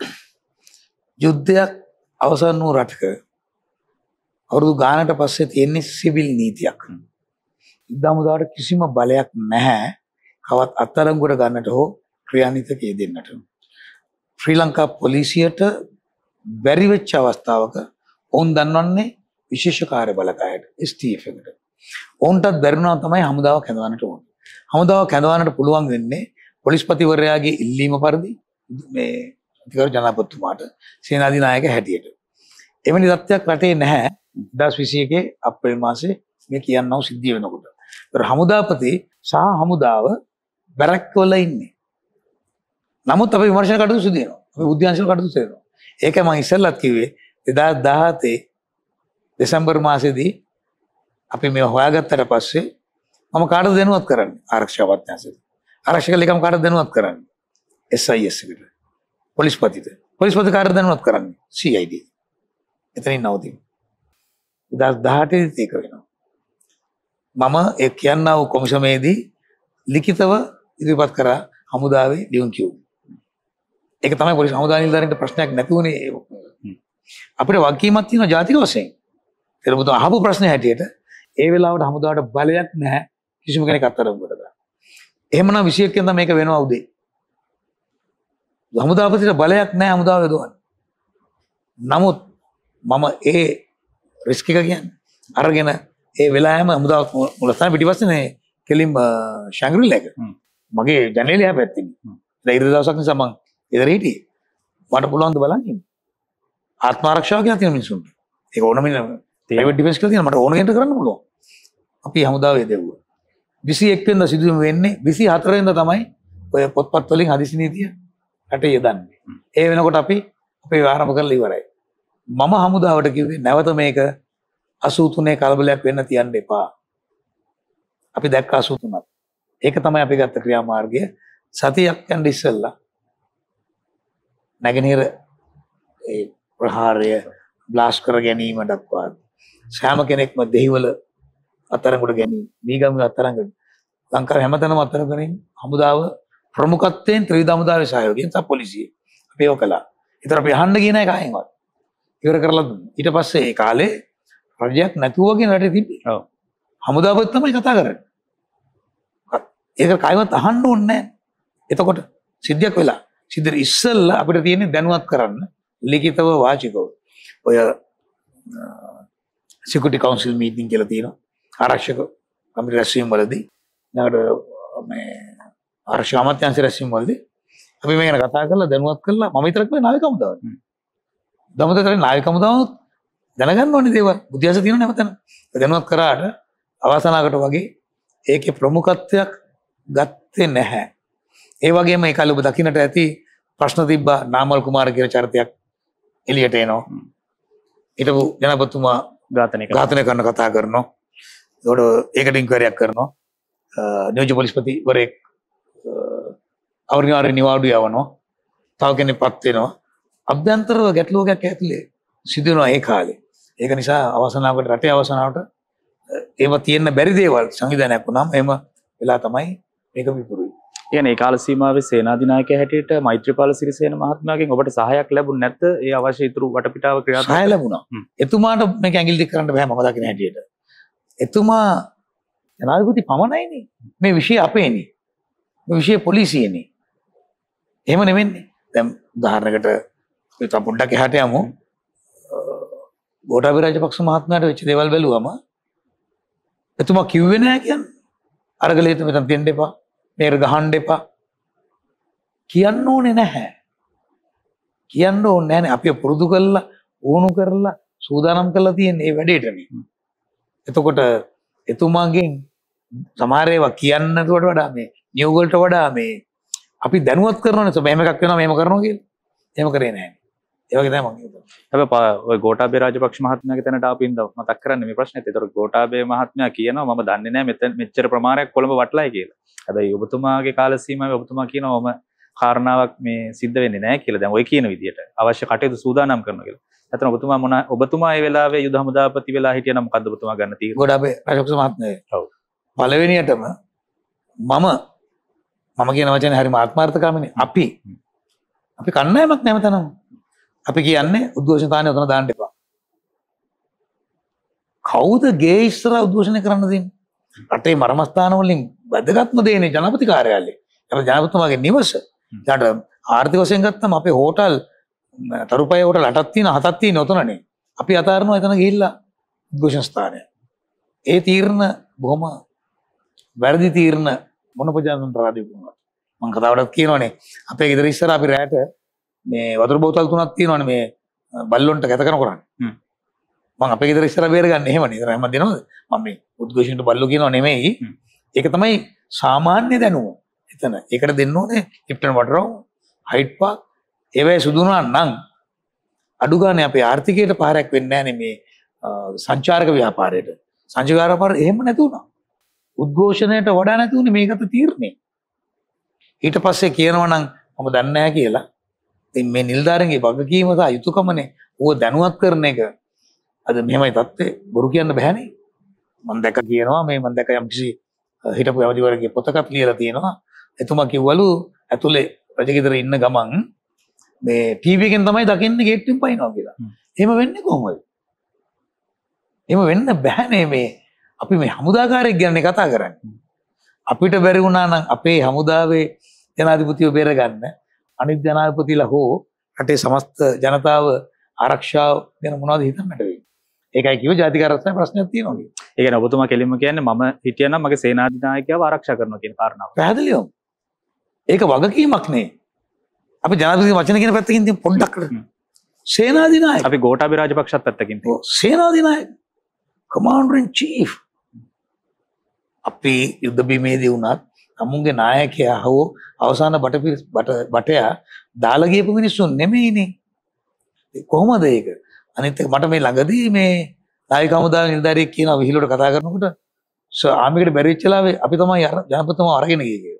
යුද්ධයක් අවසන් වූ රටක අවුරුදු ගානකට පස්සේ තියෙන්නේ සිවිල් නීතියක්. යුද හමුදාවට කිසිම බලයක් නැහැ. කවත් අත්අඩංගුවට ගන්නට හෝ ක්‍රියාන්විත දෙන්නට. ශ්‍රී ලංකා පොලිසියට බැරි වෙච්ච අවස්ථාවක ඔවුන් දන්වන්නේ විශේෂ කාර්ය බලකායට එස් ටී එෆ් එකට. ඔවුන්ටත් බැරි වුණා තමයි හමුදාව කැඳවන්නට ඕන. හමුදාව කැඳවන්නට පුළුවන් වෙන්නේ පොලිස්පතිවරයාගේ ඉල්ලීම පරිදි මේ අධිකාරි ජනාධිපතිතුමාට සේනාධිනායක හැටියට. එවැනි තත්ත්වයක් රටේ නැහැ. දෙදස් විසි එකේ අප්‍රේල් මාසේ මේ කියන්නව සිද්ධිය වෙනකොට. ඒතර හමුදාපති සහ හමුදාව බැරක්වල ඉන්නේ. නමුත් අපි විමර්ශන කටයුතු සිදු වෙනවා. අපි බුද්ධාංශවල කටයුතු කරනවා. ඒකයි මම ඉස්සෙල්ලත් කිව්වේ දෙදස් දහහතේ දෙසැම්බර් මාසෙදී අපි මේ හොයාගත්තට පස්සේ මම කාටද දැනුවත් කරන්නේ? ආරක්ෂක අමාත්‍යාංශයට. ආරක්ෂක ලේකම් කාටද දැනුවත් කරන්නේ? එස් අයි එස් එකට. පොලිස්පතිට. පොලිස්පති කාටද දැනුවත් කරන්නේ? සී අයි ඩී. එතනින් නවතිනවා. දෙදස් දහඅටේ දී ඒක වෙනවා. මම ඒ කියන්නා වූ කොමිසමේදී ලිඛිතව ඉදිරිපත් කරා හමුදාවේ ලියුම් කියු. ඒක තමයි පොලිස් හමුදා නිලධාරීන්ට ප්‍රශ්නයක් නැතුවනේ. අපිට වගකීමක් තියෙනවා ජාතික වශයෙන්. ඒක මුතු අහපු ප්‍රශ්නේ හැටියට ඒ වෙලාවට හමුදාවට බලයක් නැහැ කිසිම කෙනෙක් අත්අඩංගුවට ගන්න. එහෙමනම් විසි එක වෙනිදා මේක වෙනවා උදේ. හමුදාපතිට බලයක් නැහැ හමුදාව යොදවන්න. නමුත් මම ඒ රිස්ක් එක කියන්නේ අරගෙන ඒ වෙලාවෙම හමුදාව මුලස්ථාන පිටිපස්සේනේ කෙලින්ම ශැංග්‍රීලා එක. මගේ ජනේලය එහා පැත්තේ. ඒ ඉරිදා දවසක් නිසා මම ඉදර හිටියේ. මට පුළුවන් ද බලන්න ඉන්න. ආත්ම ආරක්ෂාව කියලා තියෙන මිනිස්සුන්ට. ඒක ඕනම ප්‍රයිවට් ඩිෆෙන්ස් කියලා තියෙන මට ඕන කෙනෙක්ට කරන්න පුළුවන්. අපි හමුදාවේ දෙව්වා. විසි එක වෙනිදා සිදුවීම වෙන්නේ විසි හතර වෙනිදා තමයි ඔය පොත්පත් වලින් හදිසි නීතිය රටේ යදන්නේ. ඒ වෙනකොට අපි අපේ ආරම්භ කරලා ඉවරයි. මම හමුදාවට කිව්වේ නැවත මේක අසූ තුනේ කලබලයක් වෙන්න තියන්න එපා. අපි දැක්ක අසූ තුනක්. ඒක තමයි අපි ගත්ත ක්‍රියාමාර්ගය. සතියක් යන ඉස්සෙල්ලා නැගෙනහිර ඒ ප්‍රහාරය බ්ලාස්ට් කර ගැනීම දක්වා සෑම කෙනෙක්ම දෙහිවල අත්අඩංගුවට ගැනීම, මීගම අත්අඩංගුවට ලංකාවේ හැමතැනම අත්අඩංගු ගැනීම හමුදාව ප්‍රමුඛත්වයෙන් ත්‍රිවිධ හමුදාවේ සහයෝගයෙන් සහ පොලිසිය අපි ඒක කළා. ඒතර අපි අහන්න ගියේ නැහැ කායෙන්වත්. ඉවර කරලා දුන්නා. ඊට පස්සේ ඒ කාලේ රජයක් නැතුව වගේ රටේ තිබ්බේ. ඔව්. හමුදාවත් තමයි කතා කරන්නේ. ඒක කායිවත් අහන්න ඕනේ නැහැ. එතකොට සිද්ධියක් වෙලා. සිද්ධිය ඉස්සෙල්ලා අපිට තියෙන්නේ දැනුවත් කරන්න ලිඛිතව වාචිකව. ඔය සිකියුරිටි කවුන්සිල් මීටින් කියලා තියෙනවා. ආරක්ෂක කමිටු රැස්වීම වලදී ඊළඟට මේ ආරක්ෂක අමාත්‍යාංශ රැස්වීම වලදී අපි මේ ගැන කතා කරලා දැනුවත් කරලා මම විතරක් නෙවෙයි නායක හමුදාවත්. දමදතරේ නායක හමුදාවත් දැනගන්න ඕනේ දේවල්. බුද්ධියස තියෙන නැවතන. දැනුවත් කරාට අවසනාවකට වගේ ඒකේ ප්‍රමුඛත්වයක් ගත්තේ නැහැ. ඒ වගේම ඒ කාලේ ඔබ දකින්නට ඇති ප්‍රශ්න තිබ්බා නාමල් කුමාර කියන චරිතයක් එළියට එනවා. හිටපු ජනපතිතුමා ඝාතනය කරනවා. ඝාතනය කරන කතා කරනවා. ඒකට ඒකට ඉන්ක්වයරියක් කරනවා. නියෝජ්‍ය පොලිස්පතිවරයෙක් අවරිමාරේ නිවාඩු යවනවා. තව කෙනෙක් පත් වෙනවා. අභ්‍යන්තරව ගැටලුවකයක් ඇතුලේ සිදු වෙනවා ඒ කාලේ. ඒක නිසා අවසනාවකට රටේ අවසනාවට ඒව තියෙන්න බැරි දේවල් සංවිධානයක් වුණාම එහෙම වෙලා තමයි මේක විපුරුයි. කියන්නේ ඒ කාල සීමාවේ සේනාධිනායකයා හැටියට මෛත්‍රීපාල සිරිසේන මහත්මයාගෙන් ඔබට සහායක් ලැබුණ නැත්ද? ඒ අවශ්‍ය ඉතුරු වටපිටාව ක්‍රියාත්මක සහාය ලැබුණා. එතුමාට මේක ඇඟිලි දික් කරන්න බෑ මම දකින හැටියට. එතුමා ජනාධිපති පමණයිනේ. මේ විෂය අපේනේ. මේ විෂය පොලිසියනේ. එහෙම නෙවෙන්නේ. දැන් උදාහරණයකට අපි තව පොඩ්ඩක් එහාට යමු. ගෝඨාභය රාජපක්ෂ මහත්මයාට වෙච්ච දේවල් බැලුවම එතුමා කිව්වේ නෑ කියන්නේ. අරගලෙත් මෙතන දෙන්න එපා. මේක ගහන්න එපා. කියන්න ඕනේ නැහැ. කියන්න ඕනේ නැහැ. අපි පුරුදු කරලා වුණු කරලා සූදානම් කරලා තියෙන මේ වැඩේටනේ. එතකොට එතුමාගෙන් සමහර ඒවා කියන්නට වඩා මේ නියුග වලට වඩා මේ අපි දැනුවත් කරනවනේ සෝ මෙහෙම එකක් වෙනවා මෙහෙම කරනවා කියලා. එහෙම කරේ නැහැ. ඒ වගේ තමයි මම හිතන්නේ. හැබැයි ඔය ගෝඨාභය රාජපක්ෂ මහත්මයාගේ තැනට ආපින්ද මතක් කරන්නේ මේ ප්‍රශ්නෙත්. ඒතර ගෝඨාභය මහත්මයා කියනවා මම දන්නේ නැහැ මෙතන මෙච්චර ප්‍රමාණයක් කොළඹ වටලයි කියලා. හැබැයි ඔබතුමාගේ කාල සීමාවේ ඔබතුමා කියනවා මම කාරණාවක් මේ සිද්ධ වෙන්නේ නැහැ කියලා. දැන් ඔය කියන විදිහට අවශ්‍ය කටයුතු සූදානම් කරනවා කියලා. නැත්නම් ඔබතුමා මොන ඔබතුමා ඒ වෙලාවේ යුද හමුදාපති වෙලා හිටියනම් මොකද්ද ඔබතුමා ගන්න තීරණය? ගෝඨාභය රාජපක්ෂ මහත්මයා. ඔව්. පළවෙනියටම මම මම කියන වචනේ හරිම ආත්මార్థකාමීනේ. අපි අපි කණ්ණායමක් නැමතනම් අපි කියන්නේ උද්ඝෝෂණ තානේ උතන දාන්න එපා. කවුද ගේ ඉස්සරහා උද්ඝෝෂණය කරන්න දෙන්නේ? රටේ මර්මස්ථාන වලින් වැදගත්ම දේනේ ජනපති කාර්යාලය. අපේ ජනපතිතුමාගේ නිවස. ඊට ආර්ථික වශයෙන් ගත්තම අපේ හෝටල් තරුපය හෝටල් අටක් තියෙන හතක් තියෙන උතනනේ. අපි අතාරනවා එතන ගිහිල්ලා උද්ඝෝෂණ ස්ථානය. ඒ තීරණ බොහොම වැරදි තීරණ මොන ප්‍රජාතන්ත්‍ර රාජ්‍ය වුණා. මම කතාවටත් කියනවනේ අපේ ගෙදර ඉස්සර අපි රැට මේ වතුර බෝතල් තුනක් තියෙනවනේ මේ බල්ලොන්ට කැත කරන කරන්නේ. හ්ම්. මම අපේ ගෙදර ඉස්සර බේරගන්නේ එහෙමනේ. ඒතර හැමද දෙනවද? මම මේ උද්ඝෝෂණයට බල්ලෝ කියනව නෙමෙයි. ඒක තමයි සාමාන්‍ය දැනුම. එතන. ඒකට දෙන්න ඕනේ කිප්ටන් වටරෝ, හයිට් පාක් ඒවැයි සුදුනා නම් අඩු ගානේ අපේ ආර්ථිකයට පාරක් වෙන්නේ නැහැ මේ සංචාරක ව්‍යාපාරයට. සංචාරක ව්‍යාපාරය එහෙම නැති වුණා. උද්ඝෝෂණයට වඩා නැති වුණේ මේකට තීරණේ. ඊට පස්සේ කියනවා නම් මම දන්නේ නැහැ කියලා. ඉතින් මේ නිලධාරීන්ගේ වගකීම සහ යුතුයකමනේ ඕව දැනුවත් කරන එක. අද මෙහෙමයි තත්ත්වය. බොරු කියන්න බෑනේ. මම දැක්ක කියනවා මේ මම දැක්ක යම්කිසි හිටපු ඇමතිවරයෙක්ගේ පොතකත් ලියලා තියෙනවා. එතුමා කිව්වලු ඇතුලේ රජගෙදර ඉන්න ගමන් මේ ටීවී එකෙන් තමයි දකින්නේ ගේට්ටුවෙන් පයින්නවා කියලා. එහෙම වෙන්නේ කොහොමද? එහෙම වෙන්න බෑනේ මේ අපි මේ හමුදාකාරයෙක් ගැන කතා කරන්නේ. අපිට බැරි වුණා නම් අපේ හමුදාවේ ජනාධිපතිව බේරගන්න අනිත් ජනාධිපතිලා හෝ රටේ සමස්ත ජනතාව ආරක්ෂාව ගැන මොනවද හිතන්නට වෙන්නේ? ඒකයි කිව්ව ජාතික ආරක්ෂා ප්‍රශ්නයක් තියෙනවා කියලා. ඒ කියන්නේ ඔබතුමා කෙලින්ම කියන්නේ මම හිටියනම් මගේ සේනාධිනායකයව ආරක්ෂා කරනවා කියන කාරණාව. පැහැදිලිවම. ඒක වගකීමක් නේ. අපි ජනාධිපති වචන කියන පැත්තකින් තියෙන පොඩ්ඩක් සේනාධිනායක. අපි ගෝඨාභය රාජපක්ෂත් පැත්තකින් තියෙනවා. සේනාධිනායක. Commander in chief. අපි යුද්ධ බිමේදී වුණත් අමුන්ගේ නායකයා හෝ අවසාන බට බට බටයා දාලා ගියපු මිනිස්සුන් නෙමෙයිනේ. කොහොමද ඒක? අනිත් එක මට මේ ළඟදී මේ නායක හමුදාවේ නිලධාරියෙක් කියනවා විහිළුවට කතා කරනකොට සර් ආමිකට බැරි වෙච්ච ලාවේ අපි තමයි ජනපතිතුමා අරගෙන ගියේ කියලා.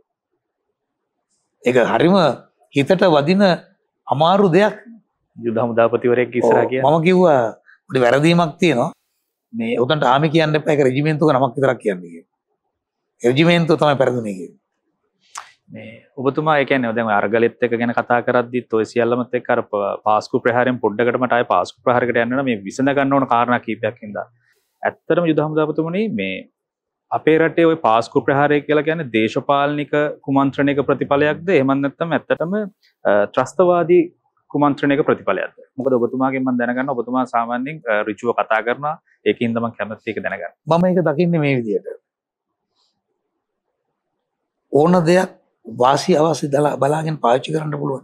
ඒක හරිම හිතට වදින අමාරු දෙයක්. යුද හමුදාපතිවරයෙක් ඉස්සරහා කියන්නේ. මම කිව්වා පොඩි වැරදීමක් තියෙනවා. මේ උතන්ට ආමි කියන්න එපා ඒක රෙජිමෙන්තුවක නමක් විතරක් කියන්නේ කියලා. රෙජිමෙන්තුව තමයි පෙරදුනේ කියන්නේ. මේ ඔබතුමා ඒ කියන්නේ දැන් ඔය අරගලෙත් එක ගැන කතා කරද්දිත් ඔය සියල්ලමත් එක්ක අර පාස්කු ප්‍රහාරයෙන් පොඩ්ඩකට මට ආයේ පාස්කු ප්‍රහාරයකට යන්න මේ විසඳ ගන්න ඕන කාරණා කීපයක් හින්දා. ඇත්තටම යුද හමුදාපතිතුමනි මේ අපේ රටේ ওই පාස්කු ප්‍රහාරය කියලා කියන්නේ දේශපාලනික කුමන්ත්‍රණයක ප්‍රතිඵලයක්ද එහෙම නැත්නම් ඇත්තටම ත්‍රස්තවාදී කුමන්ත්‍රණයක ප්‍රතිඵලයක්ද? මොකද ඔබතුමාගෙන් මම දැනගන්න ඔබතුමා සාමාන්‍යයෙන් ඍජුව කතා කරනවා ඒකින්ද මම කැමති ඒක දැනගන්න. මම ඒක දකින්නේ මේ විදිහට. ඕන දෙයක් වාසි අවාසි බලාගෙන පාවිච්චි කරන්න පුළුවන්.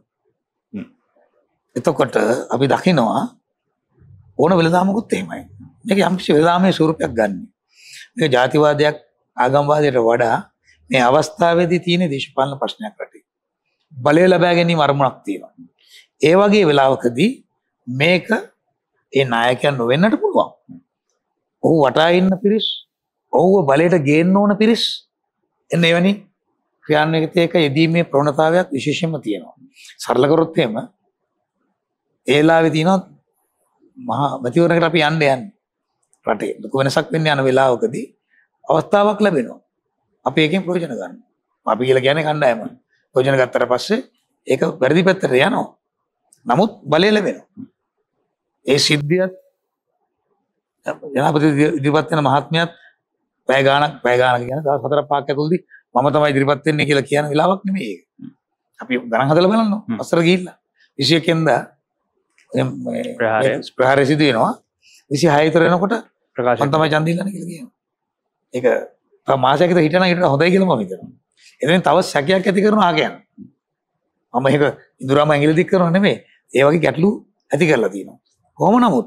එතකොට අපි දකිනවා ඕන වෙලදාමකුත් එහෙමයි. මේක යම්කිසි වෙලදාමේ ස්වරූපයක් ගන්න. මේක ජාතිවාදයක් ආගම්වාදයට වඩා මේ අවස්ථාවේදී තියෙන දේශපාලන ප්‍රශ්නයක් රටේ. බලය ලබා ගැනීම අරමුණක් තියෙනවා. ඒ වගේ වෙලාවකදී මේක ඒ නායකයන් නොවෙන්නට පුළුවන්. ඔහු වටා ඉන්න පිරිස්, ඔහුව බලයට ගේන්න ඕන පිරිස් එන්න එවැනි ක්‍රියාන්විතයක යෙදීමේ ප්‍රවණතාවයක් විශේෂයෙන්ම තියෙනවා. සරල කරොත් එහෙම ඒ වෙලාවේ තියෙනවා මහා මැතිවරණයකට අපි යන්න යන්නේ. රටේ ලොකු වෙනසක් වෙන්න යන වෙලාවකදී අවස්ථාවක් ලැබෙනවා. අපි ඒකෙන් ප්‍රයෝජන ගන්නවා. අපි කියලා කියන්නේ කණ්ඩායම. ප්‍රයෝජන ගත්තට පස්සේ ඒක වැරදි පැත්තට යනවා. නමුත් බලය ලැබෙනවා. ඒ සිද්ධියත් ජනාධිපති ඉදිරිපත් වෙන මහත්මයාත් පැය ගාණක් පැය ගාණක් කියන දවස් හතර පහක් ඇතුළතදී මම තමයි ඉදිරිපත් වෙන්නේ කියලා කියන වෙලාවක් නෙමෙයි ඒක. අපි ගණන් හදලා බලන්න. අස්සර ගිහිල්ලා විසි එකෙන්ද ප්‍රහාරය ප්‍රහාරය සිදු වෙනවා. විසිහය විතර වෙනකොට ප්‍රකාශ මම තමයි ඡන්ද ඉල්ලන්නේ කියලා කියනවා. ඒක තව මාසයක විතර හිටියනම් ඊට හොඳයි කියලා මම හිතනවා. එතෙන් තව සැකයක් ඇති කරනවා ආ කියන්නේ. මම ඒක ඉදුරාම ඇඟිලි දික් කරනවා නෙමෙයි. ඒ වගේ ගැටලු ඇති කරලා තියෙනවා. කොහොම නමුත්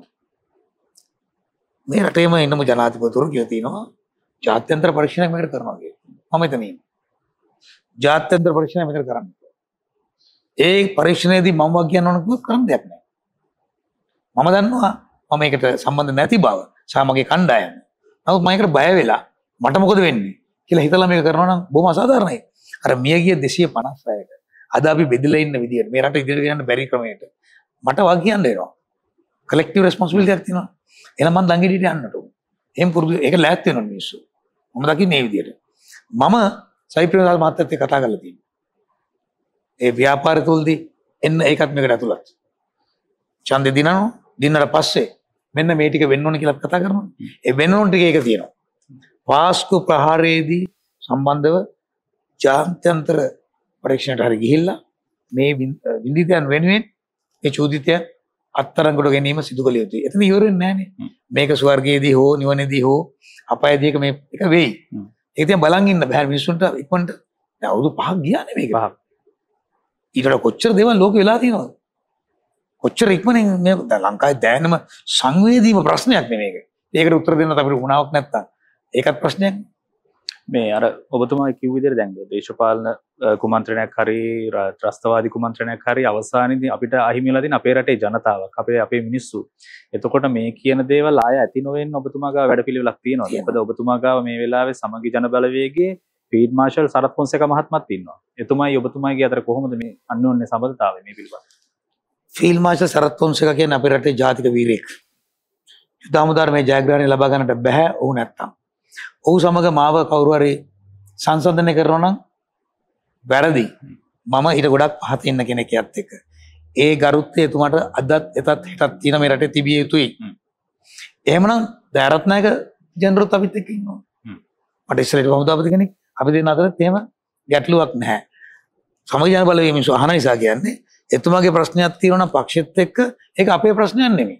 මේ රටේම ඉන්නම ජනාධිපතිවරු කියලා තියෙනවා ජාත්‍යන්තර පරීක්ෂණයක් මේකට කරනවා කියලා. මම හිතන්නේ මේ ජාත්‍යන්තර පරීක්ෂණයක් මේකට කරන්න. ඒ පරීක්ෂණයේදී මම වක් කියන්න ඕන කිව්වොත් කරන්න දෙයක් නැහැ. මම දන්නවා මම මේකට සම්බන්ධ නැති බව සහ මගේ කණ්ඩායම. නමුත් මම ඒකට බය වෙලා මට මොකද වෙන්නේ කියලා හිතලා මේක කරනවා නම් බොහොම අසාධාරණයි. අර මියගිය දෙසිය පනස් හයක අද අපි බෙදලා ඉන්න විදියට මේ රට ඉදිරියට යන්න බැරි ක්‍රමයකට මට වක් කියන්න වෙනවා. කලෙක්ටිව් රෙස්පොන්සිබිලිටි එකක් තියෙනවා. එහෙනම් මම දඟිඩියට යන්නට ඕන. එහෙන් පුරුදු ඒක ලෑස්ති වෙනවා මිනිස්සු. මම දකින්නේ මේ විදියට. මම සයිප්‍රේමදාස මහත්තයත් එක්ක කතා කරලා තියෙනවා. ඒ ව්‍යාපාර තුල්දී එන්න ඒකත් මේකට ඇතුළත්. ඡන්දෙ දිනනවා. දිනනට පස්සේ මෙන්න මේ ටික වෙන්න ඕන කියලා කතා කරනවා. ඒ වෙන්න ඕන ටික ඒක තියෙනවා. පාස්කු ප්‍රහාරයේදී සම්බන්ධව ජාත්‍යන්තර පරීක්ෂණයට හරි ගිහිල්ලා මේ විඳිතයන් වෙනුවෙන් මේ චෝදිතයන් අත්තරංගොඩ ගැනීම සිදු කළ යුතුයි. එතන ඉවර වෙන්නේ නැහනේ. මේක ස්වර්ගයේදී හෝ නිවනේදී හෝ අපායේදී එක මේ එක වෙයි. ඒක තියන් බලන් ඉන්න බෑ මිනිස්සුන්ට ඉක්මනට. දැන් අවුරුදු පහක් ගියානේ මේක. පහක්. ඊට කොච්චර දේවල් ලෝකෙ වෙලා තියෙනවද? කොච්චර ඉක්මනින් මේ ලංකාවේ දැනෙනම සංවේදීම ප්‍රශ්නයක් නේ මේක. ඒකට උත්තර දෙන්නත් අපිට උණාවක් නැත්තම් ඒකත් ප්‍රශ්නයක්. මේ අර ඔබතුමා කිව්ව විදිහට දැන් දේශපාලන කුමන්ත්‍රණයක් හරි ත්‍රස්තවාදී කුමන්ත්‍රණයක් හරි අවසානයේදී අපිට අහිමිලා තියෙන අපේ රටේ ජනතාවක් අපේ අපේ මිනිස්සු. එතකොට මේ කියන දේවල් ආය ඇති නොවෙන්න ඔබතුමා ගාව වැඩපිළිවෙලක් තියෙනවා. මොකද ඔබතුමා ගාව මේ වෙලාවේ සමගි ජන බලවේගයේ ෆීල්ඩ් මාෂල් සරත් ෆොන්සේකා මහත්මයාත් ඉන්නවා. එතුමායි ඔබතුමාගේ අතර කොහොමද මේ අන්‍යෝන්‍ය සම්බන්ධතාවය මේ පිළිබඳව? ෆීල්ඩ් මාෂල් සරත් ෆොන්සේකා කියන්නේ අපේ රටේ ජාතික වීරයෙක්. යුද හමුදාවේ මේ ජයග්‍රහණය ලබා ගන්නට බෑ ඔහු නැත්තම්. ඔහු සමග මාව කවුරු හරි සංසන්දනය කරනවා නම් වැරදි. මම ඊට ගොඩක් පහත ඉන්න කෙනෙක් යත් එක්ක. ඒ ගරුත්වය එතුමාට අදත් එතත් හෙටත් තියෙන මේ රටේ තිබිය යුතුයි. එහෙමනම් දයාරත්නායක ජනරොත් අපිත් එක්ක ඉන්නවා. මට ඉස්සරහට හමුදාපති කෙනෙක් අපි දෙන්න අතරත් එහෙම ගැටලුවක් නැහැ. සමගි ජන බලවේගයේ මිනිස්සු අහන නිසා කියන්නේ එතුමාගේ ප්‍රශ්නයක් තියෙනවා නම් පක්ෂෙත් එක්ක ඒක අපේ ප්‍රශ්නයක් නෙමෙයි.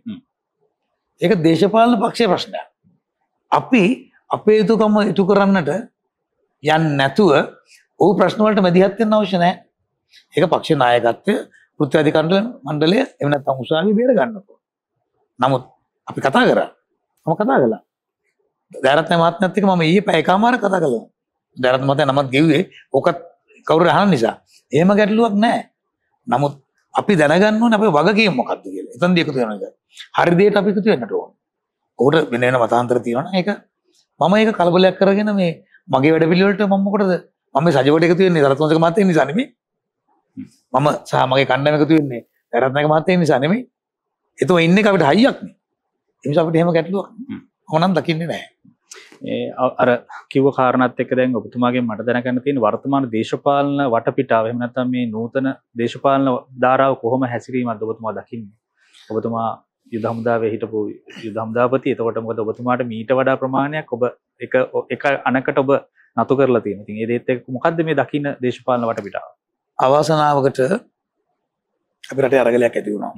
ඒක දේශපාලන පක්ෂයේ ප්‍රශ්නයක්. අපි අපේ යුතුකම ඉටු කරන්නට යන්නේ නැතුව ਉਹ ප්‍රශ්න වලට මැදිහත් වෙන්න අවශ්‍ය නැහැ. ඒක පක්ෂ නායකත්වය, කෘත්‍යාධිකාරී මණ්ඩලය එහෙම නැත්නම් උසාවිය බේර ගන්නවා. නමුත් අපි කතා කරා. මම කතා කළා. දයාරත්න මහත්මයාත් එක්ක මම ඊයේ පැය එකමාරක් කතා කළා. දයාරත්න මහත්මයා නමත් ගෙව්වේ ඕකත් කවුරු අහන නිසා. එහෙම ගැටලුවක් නැහැ. නමුත් අපි දැනගන්න ඕනේ අපේ වගකීම මොකක්ද කියලා. එතනදී එකතු වෙන එක. හරි දෙයට අපි එකතු වෙන්නට ඕන. උකට වෙන වෙන මතාන්තර තියෙනවා ඒක මම ඒක කලබලයක් කරගෙන මේ මගේ වැඩ පිළිවෙලට මම මොකටද මම මේ සජවට එකතු වෙන්නේ සරත් වංශක මහත්තයා නිසා නෙමෙයි. මම සහ මගේ කණ්ඩායම එකතු වෙන්නේ දයාරත්නායක මහත්තයා නිසා නෙමෙයි. එතකොට ඉන්නේ අපිට හයියක් නේ. ඒ නිසා අපිට එහෙම ගැටලුවක් මම නම් දකින්නේ නැහැ. ඒ අර කිව්ව කාරණාත් එක්ක දැන් ඔබතුමාගෙන් මට දැනගන්න තියෙන වර්තමාන දේශපාලන වටපිටාව එහෙම නැත්නම් මේ නූතන දේශපාලන ධාරාව කොහොම හැසිරීමක්ද ඔබතුමා දකින්නේ? ඔබතුමා යුද හමුදාවේ හිටපු යුද හමුදාපති. එතකොට මොකද ඔබතුමාට මීට වඩා ප්‍රමාණයක් ඔබ එක එක අනකට ඔබ නතු කරලා තියෙනවා. ඉතින් ඒ දෙයත් එක්ක මොකද්ද මේ දකින්න දේශපාලන වටපිටාව? අවසනාවකට අපේ රටේ අරගලයක් ඇති වුණා.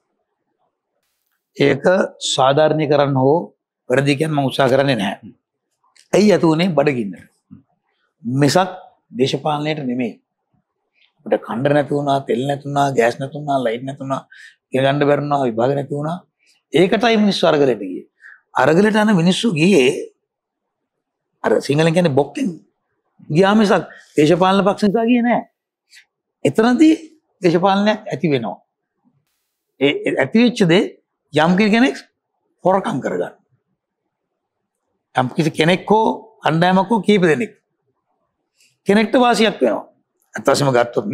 ඒක සාධාරණීකරණ හෝ වැඩි කියන්න මම උත්සාහ කරන්නේ නැහැ. ඇයි ඇති උනේ බඩගින්නට? මිසක් දේශපාලනයට නෙමෙයි. අපිට කණ්ඩ නැති වුණා, තෙල් නැති වුණා, ගෑස් නැති වුණා, ලයිට් නැති වුණා, ගන්න බැරුණා, විභාග නැති වුණා. ඒකටයි මිනිස්සු අරගලට ගියේ. අරගලට යන මිනිස්සු ගියේ අර සිංහලෙන් කියන්නේ බොක්කෙන් ගියා මිසක් දේශපාලන පක්ෂ නිසා ගියේ නෑ. එතනදී දේශපාලනයක් ඇති වෙනවා. ඒ ඇතිවෙච්ච දේ යම් කෙනෙක් හොරකම් කරගන්න. යම් කිසි කෙනෙක් හෝ කණ්ඩායමක් හෝ කීප දෙනෙක් කෙනෙක්ට වාසියක් වෙනවා. අත් වශයෙන්ම ගත්තොත්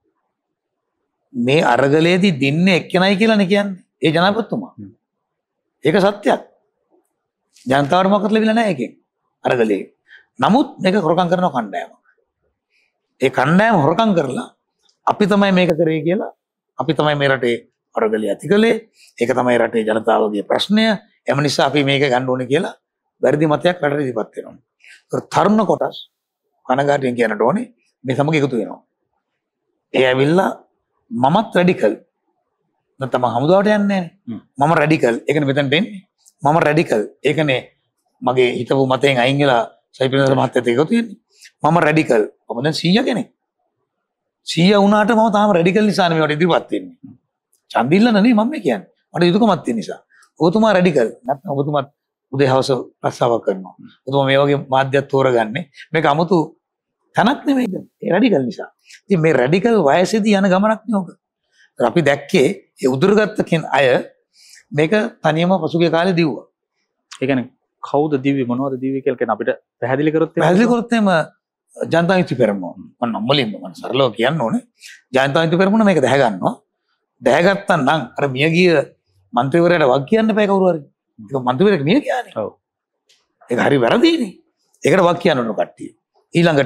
මේ අරගලයේදී දින්නේ එක්කෙනයි කියලානේ කියන්නේ. ඒ ජනාධිපතිතුමා. ඒක සත්‍යයක්. ජනතාවට මොකක්ද ලැබිලා නැහැ එකෙන්. අරගලයේ. නමුත් මේක හොරකම් කරන කණ්ඩායමක්. ඒ කණ්ඩායම හොරකම් කරලා අපි තමයි මේක කරේ කියලා අපි තමයි මේ රටේ අරගලය ඇති කළේ. ඒක තමයි රටේ ජනතාවගේ ප්‍රශ්නය. එම නිසා අපි මේක ගන්න ඕනේ කියලා වැරදි මතයක් රටට ඉදිරිපත් වෙනවා. ඒක තරුණ කොටස් කනගාටුවෙන් කියනට ඕනේ මේ සමග එකතු වෙනවා. ඒ ඇවිල්ලා මමත් රැඩිකල්. නැත්නම් හමුදාවට යන්නේ නැහැ. මම රැඩිකල්. ඒකනේ මෙතනට එන්නේ. මම රැඩිකල්. ඒකනේ මගේ හිතපු මතයෙන් අයින් වෙලා සයිපිනස් මහත්තයත් එකතු වෙන්නේ. මම රැඩිකල්. මම දැන් සීයා කෙනෙක්. සීයා වුණාට මම තාම රැඩිකල් නිසානේ මේවට ඉදිරිපත් වෙන්නේ. ඡන්දිල්ල නෙවෙයි මම කියන්නේ. මට යුතුයකමක් තියෙන නිසා. ඔබතුමා රැඩිකල්. නැත්නම් ඔබතුමාත් උදේ හවස ප්‍රස්තාවක් කරනවා. ඔබතුමා මේ වගේ මාධ්‍යයක් තෝරගන්නේ මේක 아무තු තනක් නෙමෙයිද? ඒ රැඩිකල් නිසා. ඉතින් මේ රැඩිකල් වයසේදී යන ගමනක් නේ ඔක. අපි දැක්කේ ඒ උදුරගත්ත කෙන අය මේක තනියම පසුගිය කාලේ දිව්වා. ඒ කියන්නේ කවුද දිව්වේ මොනවද දිව්වේ කියලා කියන අපිට පැහැදිලි කරොත් පැහැදිලි කරොත් එම ජනතා විමුක්ති පෙරමුණ මම නම්බලින්ම මම සරලව කියන්න ඕනේ ජනතා විමුක්ති පෙරමුණ මේක දැහැ ගන්නවා. දැහැගත්තා නම් අර මියගිය മന്ത്രിවරයාට වක් කියන්න එපා කවුරු හරි. ඒක മന്ത്രിවරයෙක් මිය ගියානේ. ඔව්. ඒක හරි වැරදිනේ. ඒකට වක් කියන්න ඕන කට්ටිය. ඊළඟට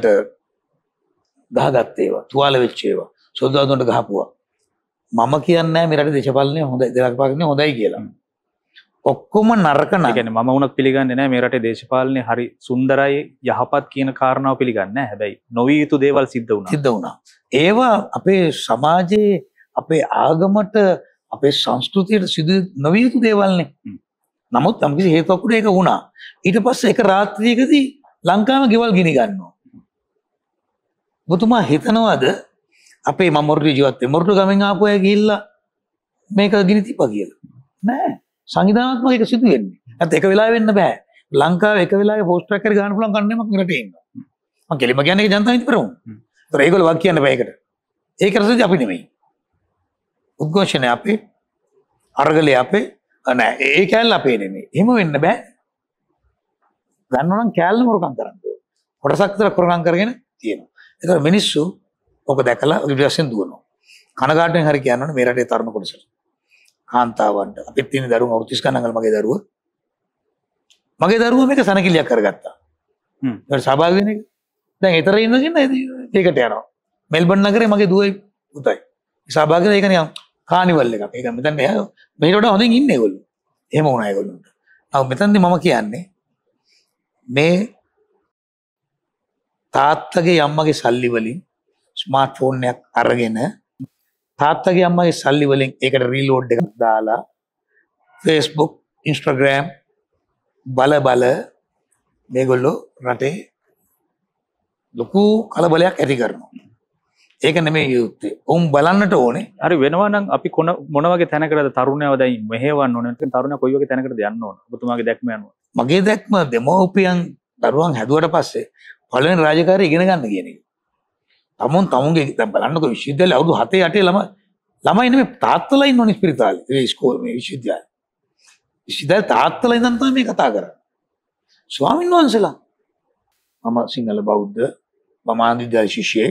ගහගත්ත ඒවා, තුවාල වෙච්ච ඒවා, සොල්දාදුන්ට ගහපුවා. මම කියන්නේ නැහැ මේ රටේ දේශපාලනය හොඳයි, දේශපාලනය හොඳයි කියලා. ඔක්කොම නරක නම්. ඒ කියන්නේ මම වුණත් පිළිගන්නේ නැහැ මේ රටේ දේශපාලනය හරි සුන්දරයි, යහපත් කියන කාරණාව පිළිගන්නේ නැහැ. හැබැයි නොවිය යුතු දේවල් සිද්ධ වුණා. සිද්ධ වුණා. ඒවා අපේ සමාජයේ, අපේ ආගමට, අපේ සංස්කෘතියට සිදු නොවිය යුතු දේවල්නේ. නමුත් යම් කිසි හේතුවකට ඒක වුණා. ඊට පස්සේ එක රාත්‍රියකදී ලංකාවේ ගෙවල් ගිනි ගන්නවා. ඔබතුමා හිතනවාද අපේ මම මොරටු ජීවත් වෙ මොරටු ගමෙන් ආපු අය ගිහිල්ලා මේක ගිනි තිබ්බා කියලා? නෑ. සංවිධානාත්මක එක සිදු වෙන්නේ. නැත්නම් එක වෙලාවෙ වෙන්න බෑ. ලංකාවේ එක වෙලාවෙ පෝස්ට් එකක් හරි ගන්න පුළුවන් කන්නේමක් රටේ ඉන්නවා. මම කෙලිම කියන්නේ ඒක ජනතා විමුක්ති පෙරමුණ. ඒතර ඒගොල්ලෝ වක් කියන්න බෑ ඒකට. ඒක රසදී අපි නෙමෙයි. උද්ඝෝෂණය අපේ, අරගලේ අපේ, නෑ ඒ කැලල අපේ නෙමෙයි. එහෙම වෙන්න බෑ. ගන්නවා නම් කැලලම හොරකම් කරන්න ඕනේ. කොටසක් විතර හොරකම් කරගෙන තියෙනවා. ඒතර මිනිස්සු ඔක දැකලා විශ්වාසයෙන් දුවනවා. කනගාටුවෙන් හරි කියනවනේ මේ රටේ තරුණ කොටසට. කාන්තාවන්ට අපිත් තියෙන දරුවෝ අවුරුදු තිස් ගණන් මගේ දරුවෝ. මගේ දරුවෝ මේක සනකිලියක් කරගත්තා. හ්ම්. ඒක සහභාගී වෙන එක. දැන් ඊතර ඉඳගෙන ඒකට යනවා. මෙල්බන් නගරේ මගේ දුවයි පුතයි. සහභාගී වෙන එක නිකන් කානිවල් එකක්. ඒක මෙතන මෙහෙට වඩා හොඳින් ඉන්නේ ඒගොල්ලෝ. එහෙම වුණා ඒගොල්ලන්ට. නමුත් මෙතනදී මම කියන්නේ මේ තාත්තගේ අම්මගේ සල්ලි වලින් ස්මාර්ට් ෆෝන් එකක් අරගෙන තාත්තගේ අම්මගේ සල්ලි වලින් ඒකට රීලෝඩ් එකක් දාලා Facebook, Instagram බල බල මේගොල්ලෝ රටේ ලොකු කලබලයක් ඇති කරනවා. ඒක නෙමෙයි යුත්තේ. උන් බලන්නට ඕනේ. හරි වෙනවා නම් අපි කොන මොන වගේ තැනකටද තරුණයව දැන් මෙහෙවන්න ඕනේ. නැත්නම් තරුණයා කොයි වගේ තැනකටද යන්න ඕන? ඔබතුමාගේ දැක්ම යනවා. මගේ දැක්ම දෙමෝපියන් දරුවන් හැදුවට පස්සේ පළවෙනි රාජකාරිය ඉගෙන ගන්න කියන එක. තමුන් තමුන්ගේ දැන් බලන්නකෝ විශ්වවිද්‍යාලේ අවුරුදු හතේ අටේ ළම ළමයි නෙමෙයි තාත්තලා ඉන්නෝනේ ස්පිරිතාලේ. ඒ ඉස්කෝලේ මේ විශ්වවිද්‍යාලේ. විශ්වවිද්‍යාලේ තාත්තලා ඉඳන් තමයි මේ කතා කරන්නේ. ස්වාමීන් වහන්සේලා මම සිංහල බෞද්ධ මම ආන්දිදායි ශිෂ්‍යෙක්.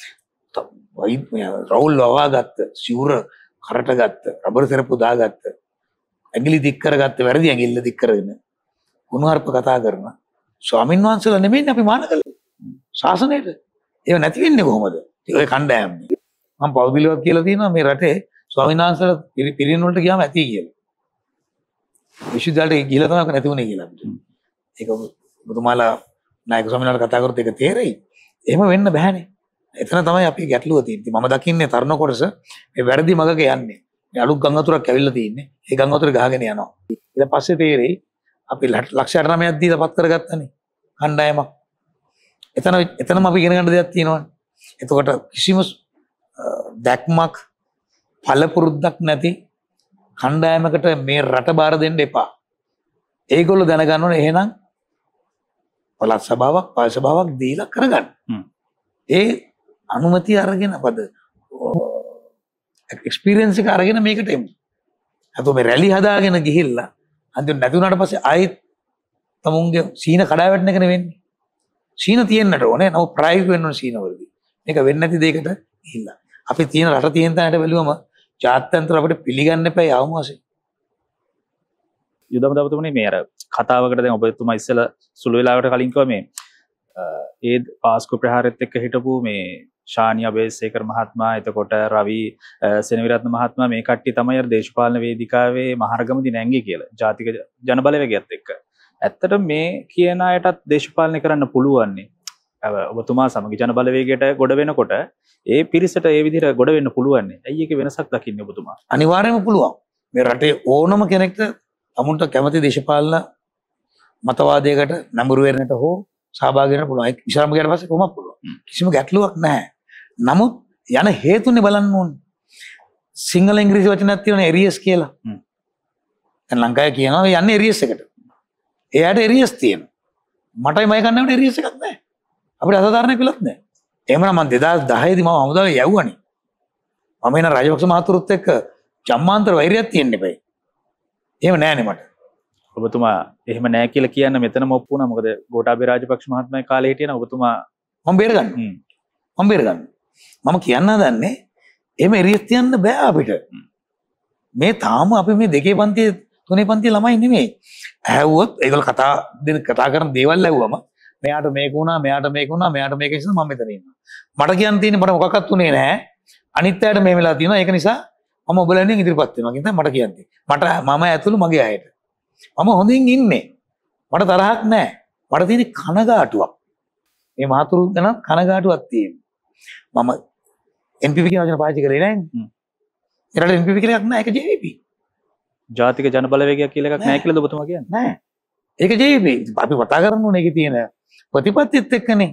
රවුල් වවාගත්ත, සිවුර කරට ගත්ත, රබර් සෙරප්පු දාගත්ත, ඇඟිලි දික් කරගත්ත, වැරදි ඇඟිල්ල දික් කරගෙන කුණුහරුප කතා කරන ස්වාමීන් වහන්සේලා නෙමෙයි අපි මාන කළේ. ශාසනයට. ඒව නැති වෙන්නේ කොහොමද? ඔය කණ්ඩායම්. මම පෞද්ගලිකව කියලා තියෙනවා මේ රටේ ස්වාමීන් වහන්සේලා පිරිනිවන් වලට ගියාම ඇති කියලා. විශ්වවිද්‍යාලයට ගිහලා තමයි නැති වුණේ කියලා අපිට. ඒක ඔබතුමාලා නායක ස්වාමීන් වහන්සේලා කතා කරොත් ඒක තේරෙයි. එහෙම වෙන්න බෑනේ. එතන තමයි අපි ගැටලුව තියෙන්නේ. මම දකින්නේ තරුණ කොටස මේ වැරදි මගක යන්නේ. මේ අලුත් ගං වතුරක් ඇවිල්ලා තියෙන්නේ. ඒ ගං වතුර ගහගෙන යනවා. ඊට පස්සේ තේරෙයි අපි ලක්ෂ අටනවයක් දීලා පත් කරගත්තනේ කණ්ඩායමක්. එතන එතනම අපි ඉගෙන ගන්න දෙයක් තියෙනවනේ. එතකොට කිසිම දැක්මක් පළපුරුද්දක් නැති කණ්ඩායමකට මේ රට බාර දෙන්න එපා. ඒගොල්ලෝ දැනගන්න ඕනේ එහෙනම් පළාත් සභාවක්, පාලක සභාවක් දීලා කරගන්න. ඒ අනුමැතිය අරගෙන අපද එක්ස්පීරියන්ස් එක අරගෙන මේකට එමු. නැතු මේ රැලි හදාගෙන ගිහිල්ලා අන්තිමට නැති වුණාට පස්සේ ආයෙත් තමුන්ගේ සීන කඩා වැටෙන එක නෙවෙන්නේ. සීන තියෙන්නට ඕනේ. නමුත් ප්‍රායෝගික වෙන්න ඕනේ සීන වලදී. මේක වෙන්නේ නැති දෙයකට ගිහිල්ලා. අපි තියෙන රට තියෙන තැනට බැලුවම ජාත්‍යන්තර අපිට පිළිගන්න එපා යවම වශයෙන්. යුදම දවතුමනි මේ අර කතාවකට දැන් ඔබතුමා ඉස්සෙල්ලා සුළු වෙලාවකට කලින් කිව්වා මේ ඒ පාස්කු ප්‍රහාරෙත් එක්ක හිටපු මේ ශානි අබේසේකර මහත්මයා එතකොට රවි සෙනවිරත්න මහත්මයා මේ කට්ටිය තමයි අර දේශපාලන වේදිකාවේ මහරගමදී නැංගේ කියලා ජාතික ජනබලවේගයත් එක්ක. ඇත්තට මේ කියන අයටත් දේශපාලනය කරන්න පුළුවන්නේ. ඔබතුමා සමග ජනබලවේගයට ගොඩ වෙනකොට ඒ පිරිසට ඒ විදිහට ගොඩ වෙන්න පුළුවන්නේ. ඇයි ඒකේ වෙනසක් දකින්නේ ඔබතුමා? අනිවාර්යයෙන්ම පුළුවන්. මේ රටේ ඕනම කෙනෙක්ට අමුන්ට කැමති දේශපාලන මතවාදයකට නඹුරු වෙන්නට හෝ සහභාගී වෙන්න පුළුවන්. ඒක විශ්‍රාම ගියට පස්සේ කොහොමද පුළුවන්? කිසිම ගැටලුවක් නැහැ. නමුත් යන හේතුනේ බලන්න ඕනේ. සිංහල ඉංග්‍රීසි වචනයක් තියෙනවා එරියස් කියලා. දැන් ලංකාවේ කියනවා යන්නේ එරියස් එකට. එයාට එරියස් තියෙනවා. මටයි මම ගන්නවට එරියස් එකක් නැහැ. අපිට අසාධාරණයක් විලක් නැහැ. එහෙමනම් මම දෙදාස් දහය දී මම හමුදාවේ යවුවනේ. මම එන රාජපක්ෂ මහතුරුත් එක්ක ජම්මාන්තර වෛරයක් තියෙන්න එපයි. එහෙම නෑනේ මට. ඔබතුමා එහෙම නෑ කියලා කියන්න මෙතනම ඔප්පු වුණා. මොකද ගෝඨාභය රාජපක්ෂ මහත්මයා කාලේ හිටියන ඔබතුමා මම බේරගන්න. මම බේරගන්න. මම කියන්න හදන්නේ එහෙම එරියස් තියන්න බෑ අපිට. මේ තාම අපි මේ දෙකේ පන්තියේ තුනේ පන්තියේ ළමයි නෙමෙයි. ඇහුවොත් ඒගොල්ලෝ කතා දෙන කතා කරන දේවල් ඇහුවම මෙයාට මේක වුණා, මෙයාට මේක වුණා, මෙයාට මේක නිසා මම මෙතන ඉන්නවා. මට කියන්න තියෙන්නේ මට මොකක්වත් උනේ නැහැ. අනිත් අයට මේ වෙලාව තියෙනවා. ඒක නිසා මම ඔබලෙන් ඉදිරිපත් වෙනවා. කියන මට කියන්නේ. මට මම ඇතුළු මගේ අයට. මම හොඳින් ඉන්නේ. මට තරහක් නැහැ. මට තියෙන කනගාටුවක්. මේ මහතුරු ගැන කනගාටුවක් තියෙනවා. මම එන් පී පී කියන වචන පාවිච්චි කරේ නැහැ. ඒකට එන් පී පී කියලා එකක් නැහැ. ඒක ජේ වී පී. ජාතික ජනබලවේගයක් කියලා එකක් නැහැ කියලාද ඔබතුමා කියන්නේ? නැහැ. ඒක ජේ වී පී. අපි කතා කරන්න ඕනේ ඒකේ තියෙන ප්‍රතිපත්තියත් එක්කනේ.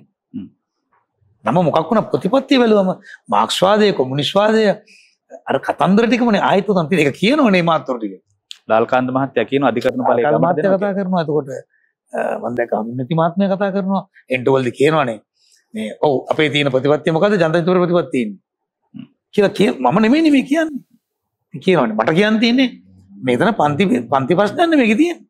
නම මොකක් වුණා ප්‍රතිපත්තිය බැලුවම මාක්ස්වාදය, කොමියුනිස්ට්වාදය අර කතන්දර ටිකමනේ ආයෙත් උතන් තියෙන එක කියනවනේ මාතෘ ටික. ලාල්කාන්ත මහත්තයා කියනවා අධිකරණ ඵලයේ ගමන මහත්තයා කතා කරනවා. එතකොට මම දැක්ක අමිනති මහත්මයා කතා කරනවා. එන්ටෝල්දි කියනවනේ මේ ඔව් අපේ තියෙන ප්‍රතිපත්තිය මොකද්ද? ජනතාන්තර ප්‍රතිපත්තිය තියෙන්නේ. කියලා කිය මම නෙමෙයි මේ කියන්නේ. කියනවනේ මට කියන්න තියෙන්නේ මෙතන පන්ති පන්ති ප්‍රශ්නයක් නෙමෙයි තියෙන්නේ.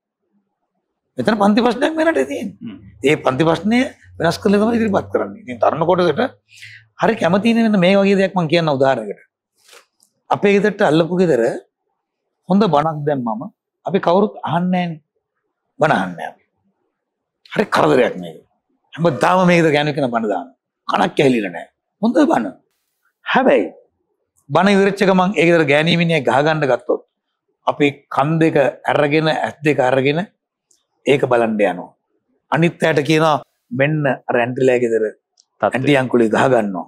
මෙතන පන්ති ප්‍රශ්නයක් මෙරටේ තියෙන්නේ. ඒ පන්ති ප්‍රශ්නය වෙනස් කරලා තමයි ඉදිරිපත් කරන්නේ. ඉතින් තරුණ කොටසට හරි කැමති නේ මේ වගේ දෙයක් මම කියන්න උදාහරණයකට. අපේ ගෙදරට අල්ලපු ගෙදර හොඳ බණක් දැම්මම අපි කවුරුත් අහන්නේ නැහනේ. බණ අහන්නේ අපි. හරි කරදරයක් මේක. හැමදාම මේකද ගෑනු කෙනා බණ දානවා. කණක් ඇහිලිලා නැහැ. හොඳ බණ. හැබැයි බණ ඉවරච්ච ගමන් ඒ ගෙදර ගෑණී මිනිහා ගහ ගන්න ගත්තොත් අපි කන් දෙක අරගෙන ඇස් දෙක අරගෙන ඒක බලන්න යනවා. අනිත් ඇයට කියනවා මෙන්න අර ඇන්ටිලා ගෙදර ඇන්ටි අංකුලේ ගහ ගන්නවා.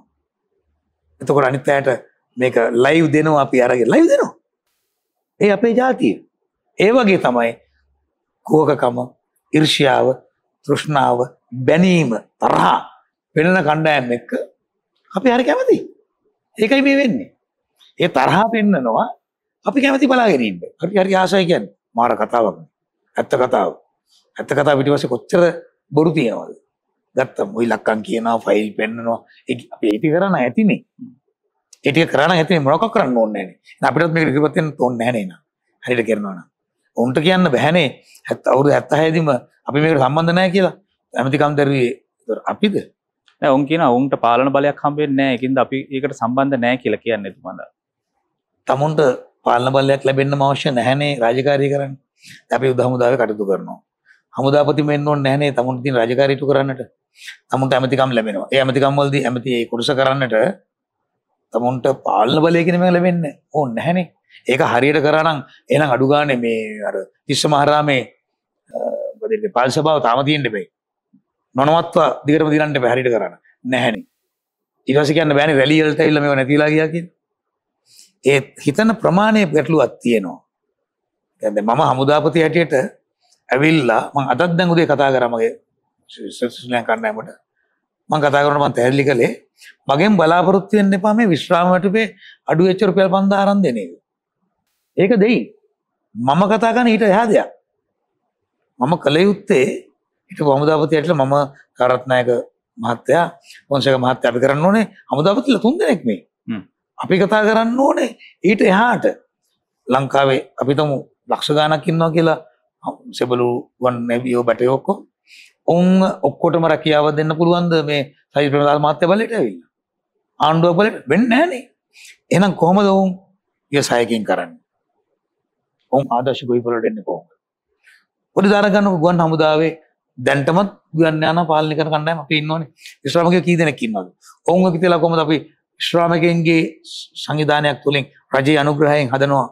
එතකොට අනිත් ඇයට මේක ලයිව් දෙනවා අපි අරගෙන ලයිව් දෙනවා. ඒ අපේ ජාතිය. ඒ වගේ තමයි කෝකකම, ඊර්ෂ්‍යාව, තෘෂ්ණාව, බැනීම, තරහ වෙනන කණ්ඩායම් එක්ක අපි හරි කැමතියි. ඒකයි මේ වෙන්නේ. ඒ තරහ පෙන්නනවා අපි කැමති බලාගෙන ඉන්න. අපි හරි ආසයි කියන්නේ. මාර කතාවක්. ඇත්ත කතාව. ඇත්ත කතාව පිටිපස්සේ කොච්චර බොරු තියනවද? ගත්තම ওই ලක්කම් කියනවා, ෆයිල් පෙන්නනවා. ඒක අපි ඒක කරන්න ඇතිනේ. ඒ ටික කරන්න ඇතිනේ මොනවක් කරන්න ඕනේ නැහැ. අපිටත් මේක ඉදිරිපත් වෙන්න ඕනේ නැහැ නේ. හරියට කරනවා නම්. උන්ට කියන්න බෑනේ අවුරුදු හැත්තෑ දිම අපි මේකට සම්බන්ධ නැහැ කියලා. ඇමතිකම් දරුවේ අපිද? නෑ උන් කියනවා උන්ට පාලන බලයක් හම්බෙන්නේ නැහැ. ඒකින්ද අපි ඒකට සම්බන්ධ නැහැ කියලා කියන්නේ එතුමන්ද. තමුන්ට පාලන බලයක් ලැබෙන්නම අවශ්‍ය නැහැනේ රාජකාරී කරන්න. අපි යුද හමුදාවේ කටයුතු කරනවා. හමුදාපති වෙන්න ඕනේ නැහැනේ තමුන්ට තියෙන රාජකාරී ටු කරන්නට. තමුන්ට ඇමතිකම් ලැබෙනවා. ඒ ඇමතිකම් වලදී ඇමති ඒ කුරුස කරන්නට තමුන්ට පාලන බලය කියන මේක ලැබෙන්නේ ඕනේ නැහැනේ. ඒක හරියට කරා නම් එහෙනම් අඩු ගානේ මේ අර තිස්ස මහරාමේ බදෙන්නේ පාල් සභාව තාම තියෙන්න බෑ. නොනවත්ව දිගටම දිනන්න බෑ හරියට කරා නැහැනේ. ඊට පස්සේ කියන්න බෑනේ රැලි වලට ඇවිල්ලා මේව නැතිලා ගියා කියලා. ඒ හිතන ප්‍රමාණයේ ගැටලුවක් තියෙනවා. දැන් මම හමුදාපති හැටියට ඇවිල්ලා මම අදත් දැන් උදේ කතා කරා මගේ ශ්‍රී කණ්ඩායමට. මම කතා කරනකොට මම තැහැල්ලි කළේ මගෙන් බලාපොරොත්තු වෙන්න එපා මේ විශ්‍රාම වැටුපේ අඩු වෙච්ච රුපියල් පන්දාස් අරන් දෙන එක. ඒක දෙයි. මම කතා කරන ඊට එහා දෙයක්. මම කල යුත්තේ ඊට හමුදාපති හැටියට මම කරත්නායක මහත්තයා පොන්සේක මහත්තයා අපි කරන්න ඕනේ හමුදාපතිලා තුන් දෙනෙක් මේ. අපි කතා කරන්න ඕනේ ඊට එහාට ලංකාවේ අපි තමු ලක්ෂ ගාණක් ඉන්නවා කියලා සෙබළු වන් නැවියෝ බැටයෝ ඔක්කොම උන් ඔක්කොටම රැකියාව දෙන්න පුළුවන්ද මේ සජිත් ප්‍රේමදාස මහත්තයා බලයට ඇවිල්ලා ආණ්ඩුව බලයට වෙන්නේ නැහනේ. එහෙනම් කොහොමද උන් යසයකින් කරන්නේ? උන් ආදර්ශ ගොවිපළට එන්නේ කොහොමද? පොඩි දාර ගන්න ගුවන් හමුදාවේ දැන්ටමත් ගුවන් යාන පාලනය කරන කණ්ඩායම අපි ඉන්නෝනේ. ශ්‍රාමිකයෝ කී දෙනෙක් ඉන්නවද? ඔවුන් කිතලා කොහොමද අපි ශ්‍රාමිකයන්ගේ සංවිධානයක් තුලින් රජයේ අනුග්‍රහයෙන් හදනවා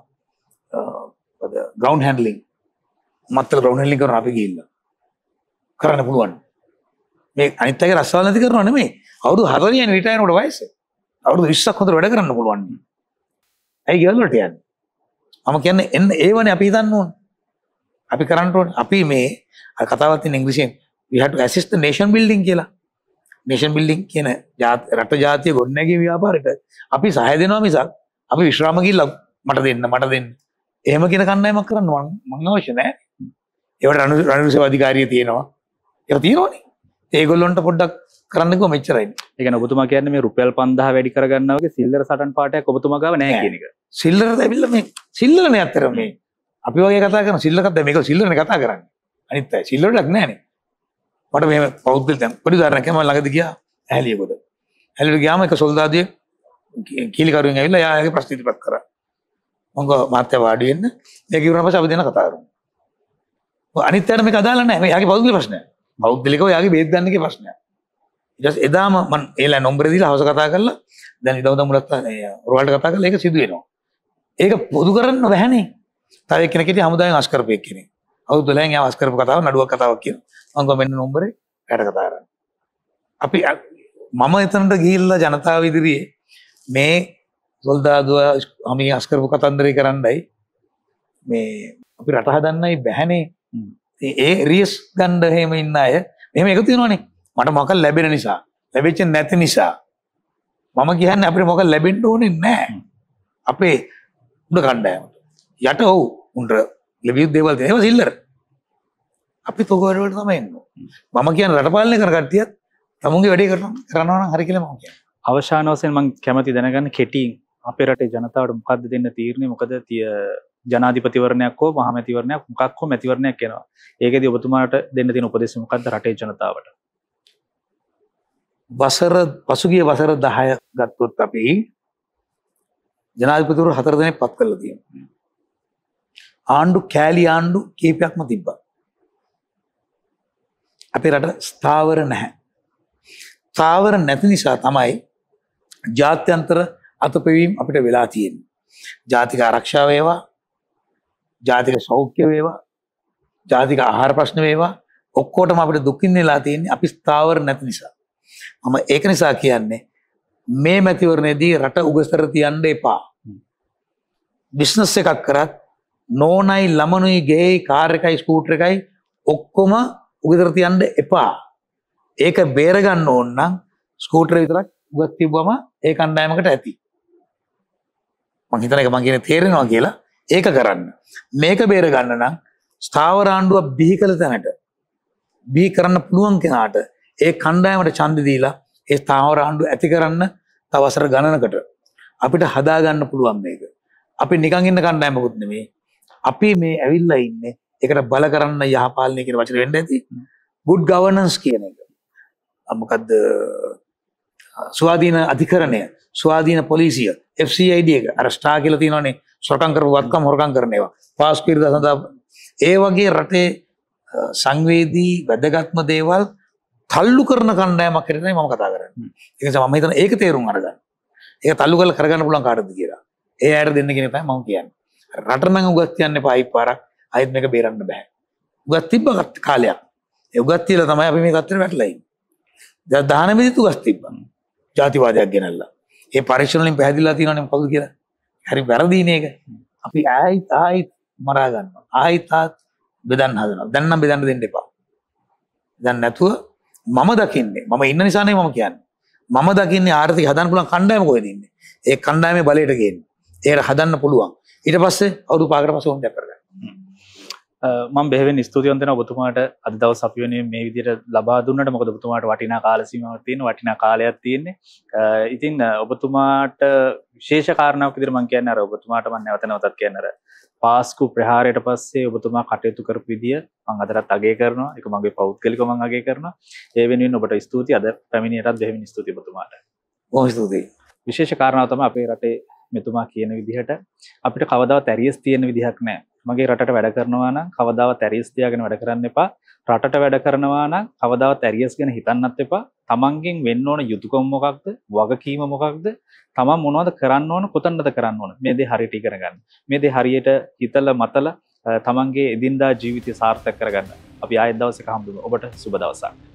ග්‍රවුන්ඩ් හැන්ඩලින් මත්තර ග්‍රවුන්ඩ් හැන්ඩලින් කරන අපි ගිහිල්ලා කරන්න පුළුවන්. මේ අනිත් අයගේ රස්සාවල් නැති කරනවා නෙමෙයි. අවුරුදු හතලිස් යන රිටයර් වුණාට වයස. අවුරුදු විස්සක් හොඳට වැඩ කරන්න පුළුවන්. ඇයි ගෙවල් වලට යන්නේ? මම කියන්නේ එන්න ඒවනේ අපි හිතන්න ඕනේ. අපි කරන්න ඕනේ. අපි මේ අර කතාවක් තියෙන ඉංග්‍රීසියෙන් we have to assist the nation building කියලා. nation building කියන රට ජාතිය ගොඩනැගීම ව්‍යාපාරයට අපි සහාය දෙනවා මිසක් අපි විශ්‍රාම ගිහිල්ලා මට දෙන්න මට දෙන්න. එහෙම කියන කණ්ඩායමක් කරන්න මම අවශ්‍ය නැහැ. ඒවට රණු රණු සේවා අධිකාරිය තියෙනවා. ඒක තියෙනවනේ. ඒගොල්ලොන්ට පොඩ්ඩක් කරන්නකෝ මෙච්චරයි. ඒ කියන්නේ ඔබතුමා කියන්නේ මේ රුපියල් පන්දාහ වැඩි කරගන්නා වගේ සිල්ලර සටන් පාටයක් ඔබතුමා ගාව නැහැ කියන එක. සිල්ලරද ඇවිල්ලා මේ සිල්ලරනේ අතර මේ අපි වගේ කතා කරන සිල්ලරකත් දැන් මේක සිල්ලරනේ කතා කරන්නේ. අනිත් අය සිල්ලරයක් නැහනේ. මට මේ පෞද්ගල දැන් පොඩි උදාහරණයක් මම ළඟදී ගියා ඇහැලියකොට. ඇහැලියට ගියාම එක සොල්දාදුවෙක් කීලිකරුවෙන් ඇවිල්ලා යාගේ ප්‍රශ්න ඉදිරිපත් කරා. මම ගෝ මාත්‍ය වාඩි වෙන්න. ඒක ඉවරන පස්සේ අපි දෙන කතා කරමු. අනිත් අයට මේක අදාළ නැහැ. මේ යාගේ පෞද්ගලික ප්‍රශ්නයක්. පෞද්ගලිකව යාගේ බේත් ගන්න එකේ ප්‍රශ්නයක්. ඊට පස්සේ එදාම මම ඒලා නම්බර දීලා හවස කතා කරලා දැන් ඉදව දමුලත් රෝහලට කතා කරලා ඒක සිදු වෙනවා. ඒක පොදු කරන්න බැහැනේ. තව එක්කෙනෙක් හිටිය හමුදායෙන් අස් කරපු එක්කෙනෙක්. අවුරුදු දොළහෙන් යා අස් කරපු කතාව නඩුවක් කතාවක් කියනවා. මම ගෝ මෙන්න නම්බරේ එයාට කතා කරන්න. අපි මම එතනට ගිහිල්ලා ජනතාව ඉදිරියේ මේ සොල්දාදුව අපි අස් කරපු කතන්දරේ කරන්නයි මේ අපි රට හදන්නයි බැහැනේ. ඒ රියස් ගන්න හැම ඉන්න අය මෙහෙම එකතු වෙනවනේ. මට මොකක් ලැබෙන නිසා ලැබෙච්ච නැති නිසා මම කියන්නේ අපිට මොකක් ලැබෙන්න ඕනේ නැහැ. අපේ උඩ කණ්ඩායමට යට ඔව් උන්ට ලැබිය දේවල් තියෙනවා. ඒවා සිල්ලර. අපි තෝගවල වලට තමයි එන්නේ. මම කියන්නේ රට පාලනය කරන කට්ටියත් තමුන්ගේ වැඩේ කරනවා කරනවා නම් හරි කියලා මම කියන්නේ. අවසාන වශයෙන් මම කැමති දැනගන්න කෙටියෙන් අපේ රටේ ජනතාවට මොකද්ද දෙන්න තීරණය? මොකද තිය ජනාධිපතිවරණයක් හෝ මහමැතිවරණයක් මොකක් හෝ මැතිවරණයක් එනවා. ඒකෙදි ඔබතුමාට දෙන්න තියෙන උපදෙස් මොකද්ද රටේ ජනතාවට? වසර පසුගිය වසර දහය ගත්තොත් අපි ජනාධිපතිවරු හතර දෙනෙක් පත් කරලා තියෙනවා. ආණ්ඩු කෑලි ආණ්ඩු කීපයක්ම තිබ්බා. අපේ රට ස්ථාවර නැහැ. ස්ථාවර නැති නිසා තමයි ජාත්‍යන්තර අතපෙවීම් අපිට වෙලා තියෙන්නේ. ජාතික ආරක්ෂාව වේවා, ජාතික සෞඛ්‍ය වේවා, ජාතික ආහාර ප්‍රශ්න වේවා ඔක්කොටම අපිට දුකින් වෙලා තියෙන්නේ අපි ස්ථාවර නැති නිසා. මම ඒක නිසා කියන්නේ මේ මැතිවරණයේදී රට උගසර තියන්න එපා. බිස්නස් එකක් කරත් නෝනයි ළමනුයි ගෙයි කාර් එකයි ස්කූටර් එකයි ඔක්කොම උගසර තියන්න එපා. ඒක බේර ගන්න ඕන නම් ස්කූටර් විතරක් උගත් තිබ්බම ඒ කණ්ඩායමකට ඇති. මං හිතන එක මං කියන්නේ තේරෙනවා කියලා ඒක කරන්න. මේක බේර ගන්න නම් ස්ථාවර ආණ්ඩුව බිහි කළ තැනට බිහි කරන්න පුළුවන් කෙනාට ඒ කණ්ඩායමට ඡන්ද දීලා ඒ ස්ථාවර ආණ්ඩුව ඇති කරන්න තව වසර ගණනකට අපිට හදා ගන්න පුළුවන් මේක. අපි නිකන් ඉන්න කණ්ඩායමකුත් නෙමෙයි. අපි මේ ඇවිල්ලා ඉන්නේ ඒකට බල කරන්න යහපාලනය කියන වචනේ වෙන්න ඇති. good governance කියන එක. මොකද්ද ස්වාධීන අධිකරණය, ස්වාධීන පොලිසිය, F C I D එක අර ස්ටා කියලා තියෙනවනේ සොරකම් කරපු වත්කම් හොරකම් කරන ඒවා. පාස් පිරිදා සඳහා ඒ වගේ රටේ සංවේදී වැදගත්ම දේවල් තල්ලු කරන කණ්ඩායමක් හැටියටයි මම කතා කරන්නේ. ඒ නිසා මම හිතන ඒක තේරුම් අරගන්න. ඒක තල්ලු කරලා කරගන්න පුළුවන් කාටද කියලා. ඒ අයට දෙන්න කියන එකයි මම කියන්නේ. රට නම් උගත් කියන්න එපා අයි පාරක්. අයිත් මේක බේරන්න බෑ. උගත් තිබ්බ කාලයක්. ඒ උගත් තියලා තමයි අපි මේ තත්ත්වෙට වැටලා ඉන්නේ. දැන් දහන මිදිත් උගත් තිබ්බා. ජාතිවාදයක් ගෙනල්ලා. ඒ පරීක්ෂණ වලින් පැහැදිලිලා තියෙනවනේ මොකද කියලා. හරි වැරදීනේ ඒක. අපි ආයිත් ආයිත් මරා ගන්නවා. ආයිත් ආත් බෙදන්න හදනවා. දැන් නම් බෙදන්න දෙන්න එපා. දැන් නැතුව මම දකින්නේ මම ඉන්න නිසානේ මම කියන්නේ. මම දකින්නේ ආර්ථික හදන්න පුළුවන් කණ්ඩායම කොහෙද ඉන්නේ. ඒ කණ්ඩායමේ බලයට ගේන්නේ. ඒකට හදන්න පුළුවන්. ඊට පස්සේ අවුරුදු පහකට පස්සේ ඕන දෙයක් කරගන්න. මම බෙහෙවින් ස්තුතිවන්ත වෙනවා ඔබතුමාට අද දවස් අපි වෙනුවෙන් මේ විදිහට ලබා දුන්නට. මොකද ඔබතුමාට වටිනා කාල සීමාවක් තියෙන වටිනා කාලයක් තියෙන්නේ. ඉතින් ඔබතුමාට විශේෂ කාරණාවක් විදිහට මම කියන්නේ අර ඔබතුමාට මම නැවත නැවතත් කියන්නේ අර පාස්කු ප්‍රහාරයට පස්සේ ඔබතුමා කටයුතු කරපු විදිය මම අදටත් අගය කරනවා. ඒක මගේ පෞද්ගලිකව මම අගය කරනවා. ඒ වෙනුවෙන් ඔබට ස්තුතියි. අද පැමිණියටත් දෙහිමින් ස්තුතියි ඔබතුමාට. බොහොම ස්තුතියි. විශේෂ කාරණාව තමයි අපේ රටේ මෙතුමා කියන විදිහට අපිට කවදාවත් ඇරියස් තියෙන විදිහක් නැහැ. මගේ රටට වැඩ කරනවා නම් කවදාවත් ඇරියස් තියාගෙන වැඩ කරන්න එපා. රටට වැඩ කරනවා නම් කවදාවත් ඇරියස් ගැන හිතන්නත් එපා. තමන්ගෙන් වෙන්න ඕන යුතුයකම මොකක්ද? වගකීම මොකක්ද? තමන් මොනවද කරන්න ඕන? කොතනද කරන්න ඕන? මේ දේ හරියට ඉගෙන ගන්න. මේ දේ හරියට හිතලා මතලා තමන්ගේ එදිනදා ජීවිතය සාර්ථක කරගන්න. අපි ආයෙත් දවසක හම්බෙමු. ඔබට සුබ දවසක්.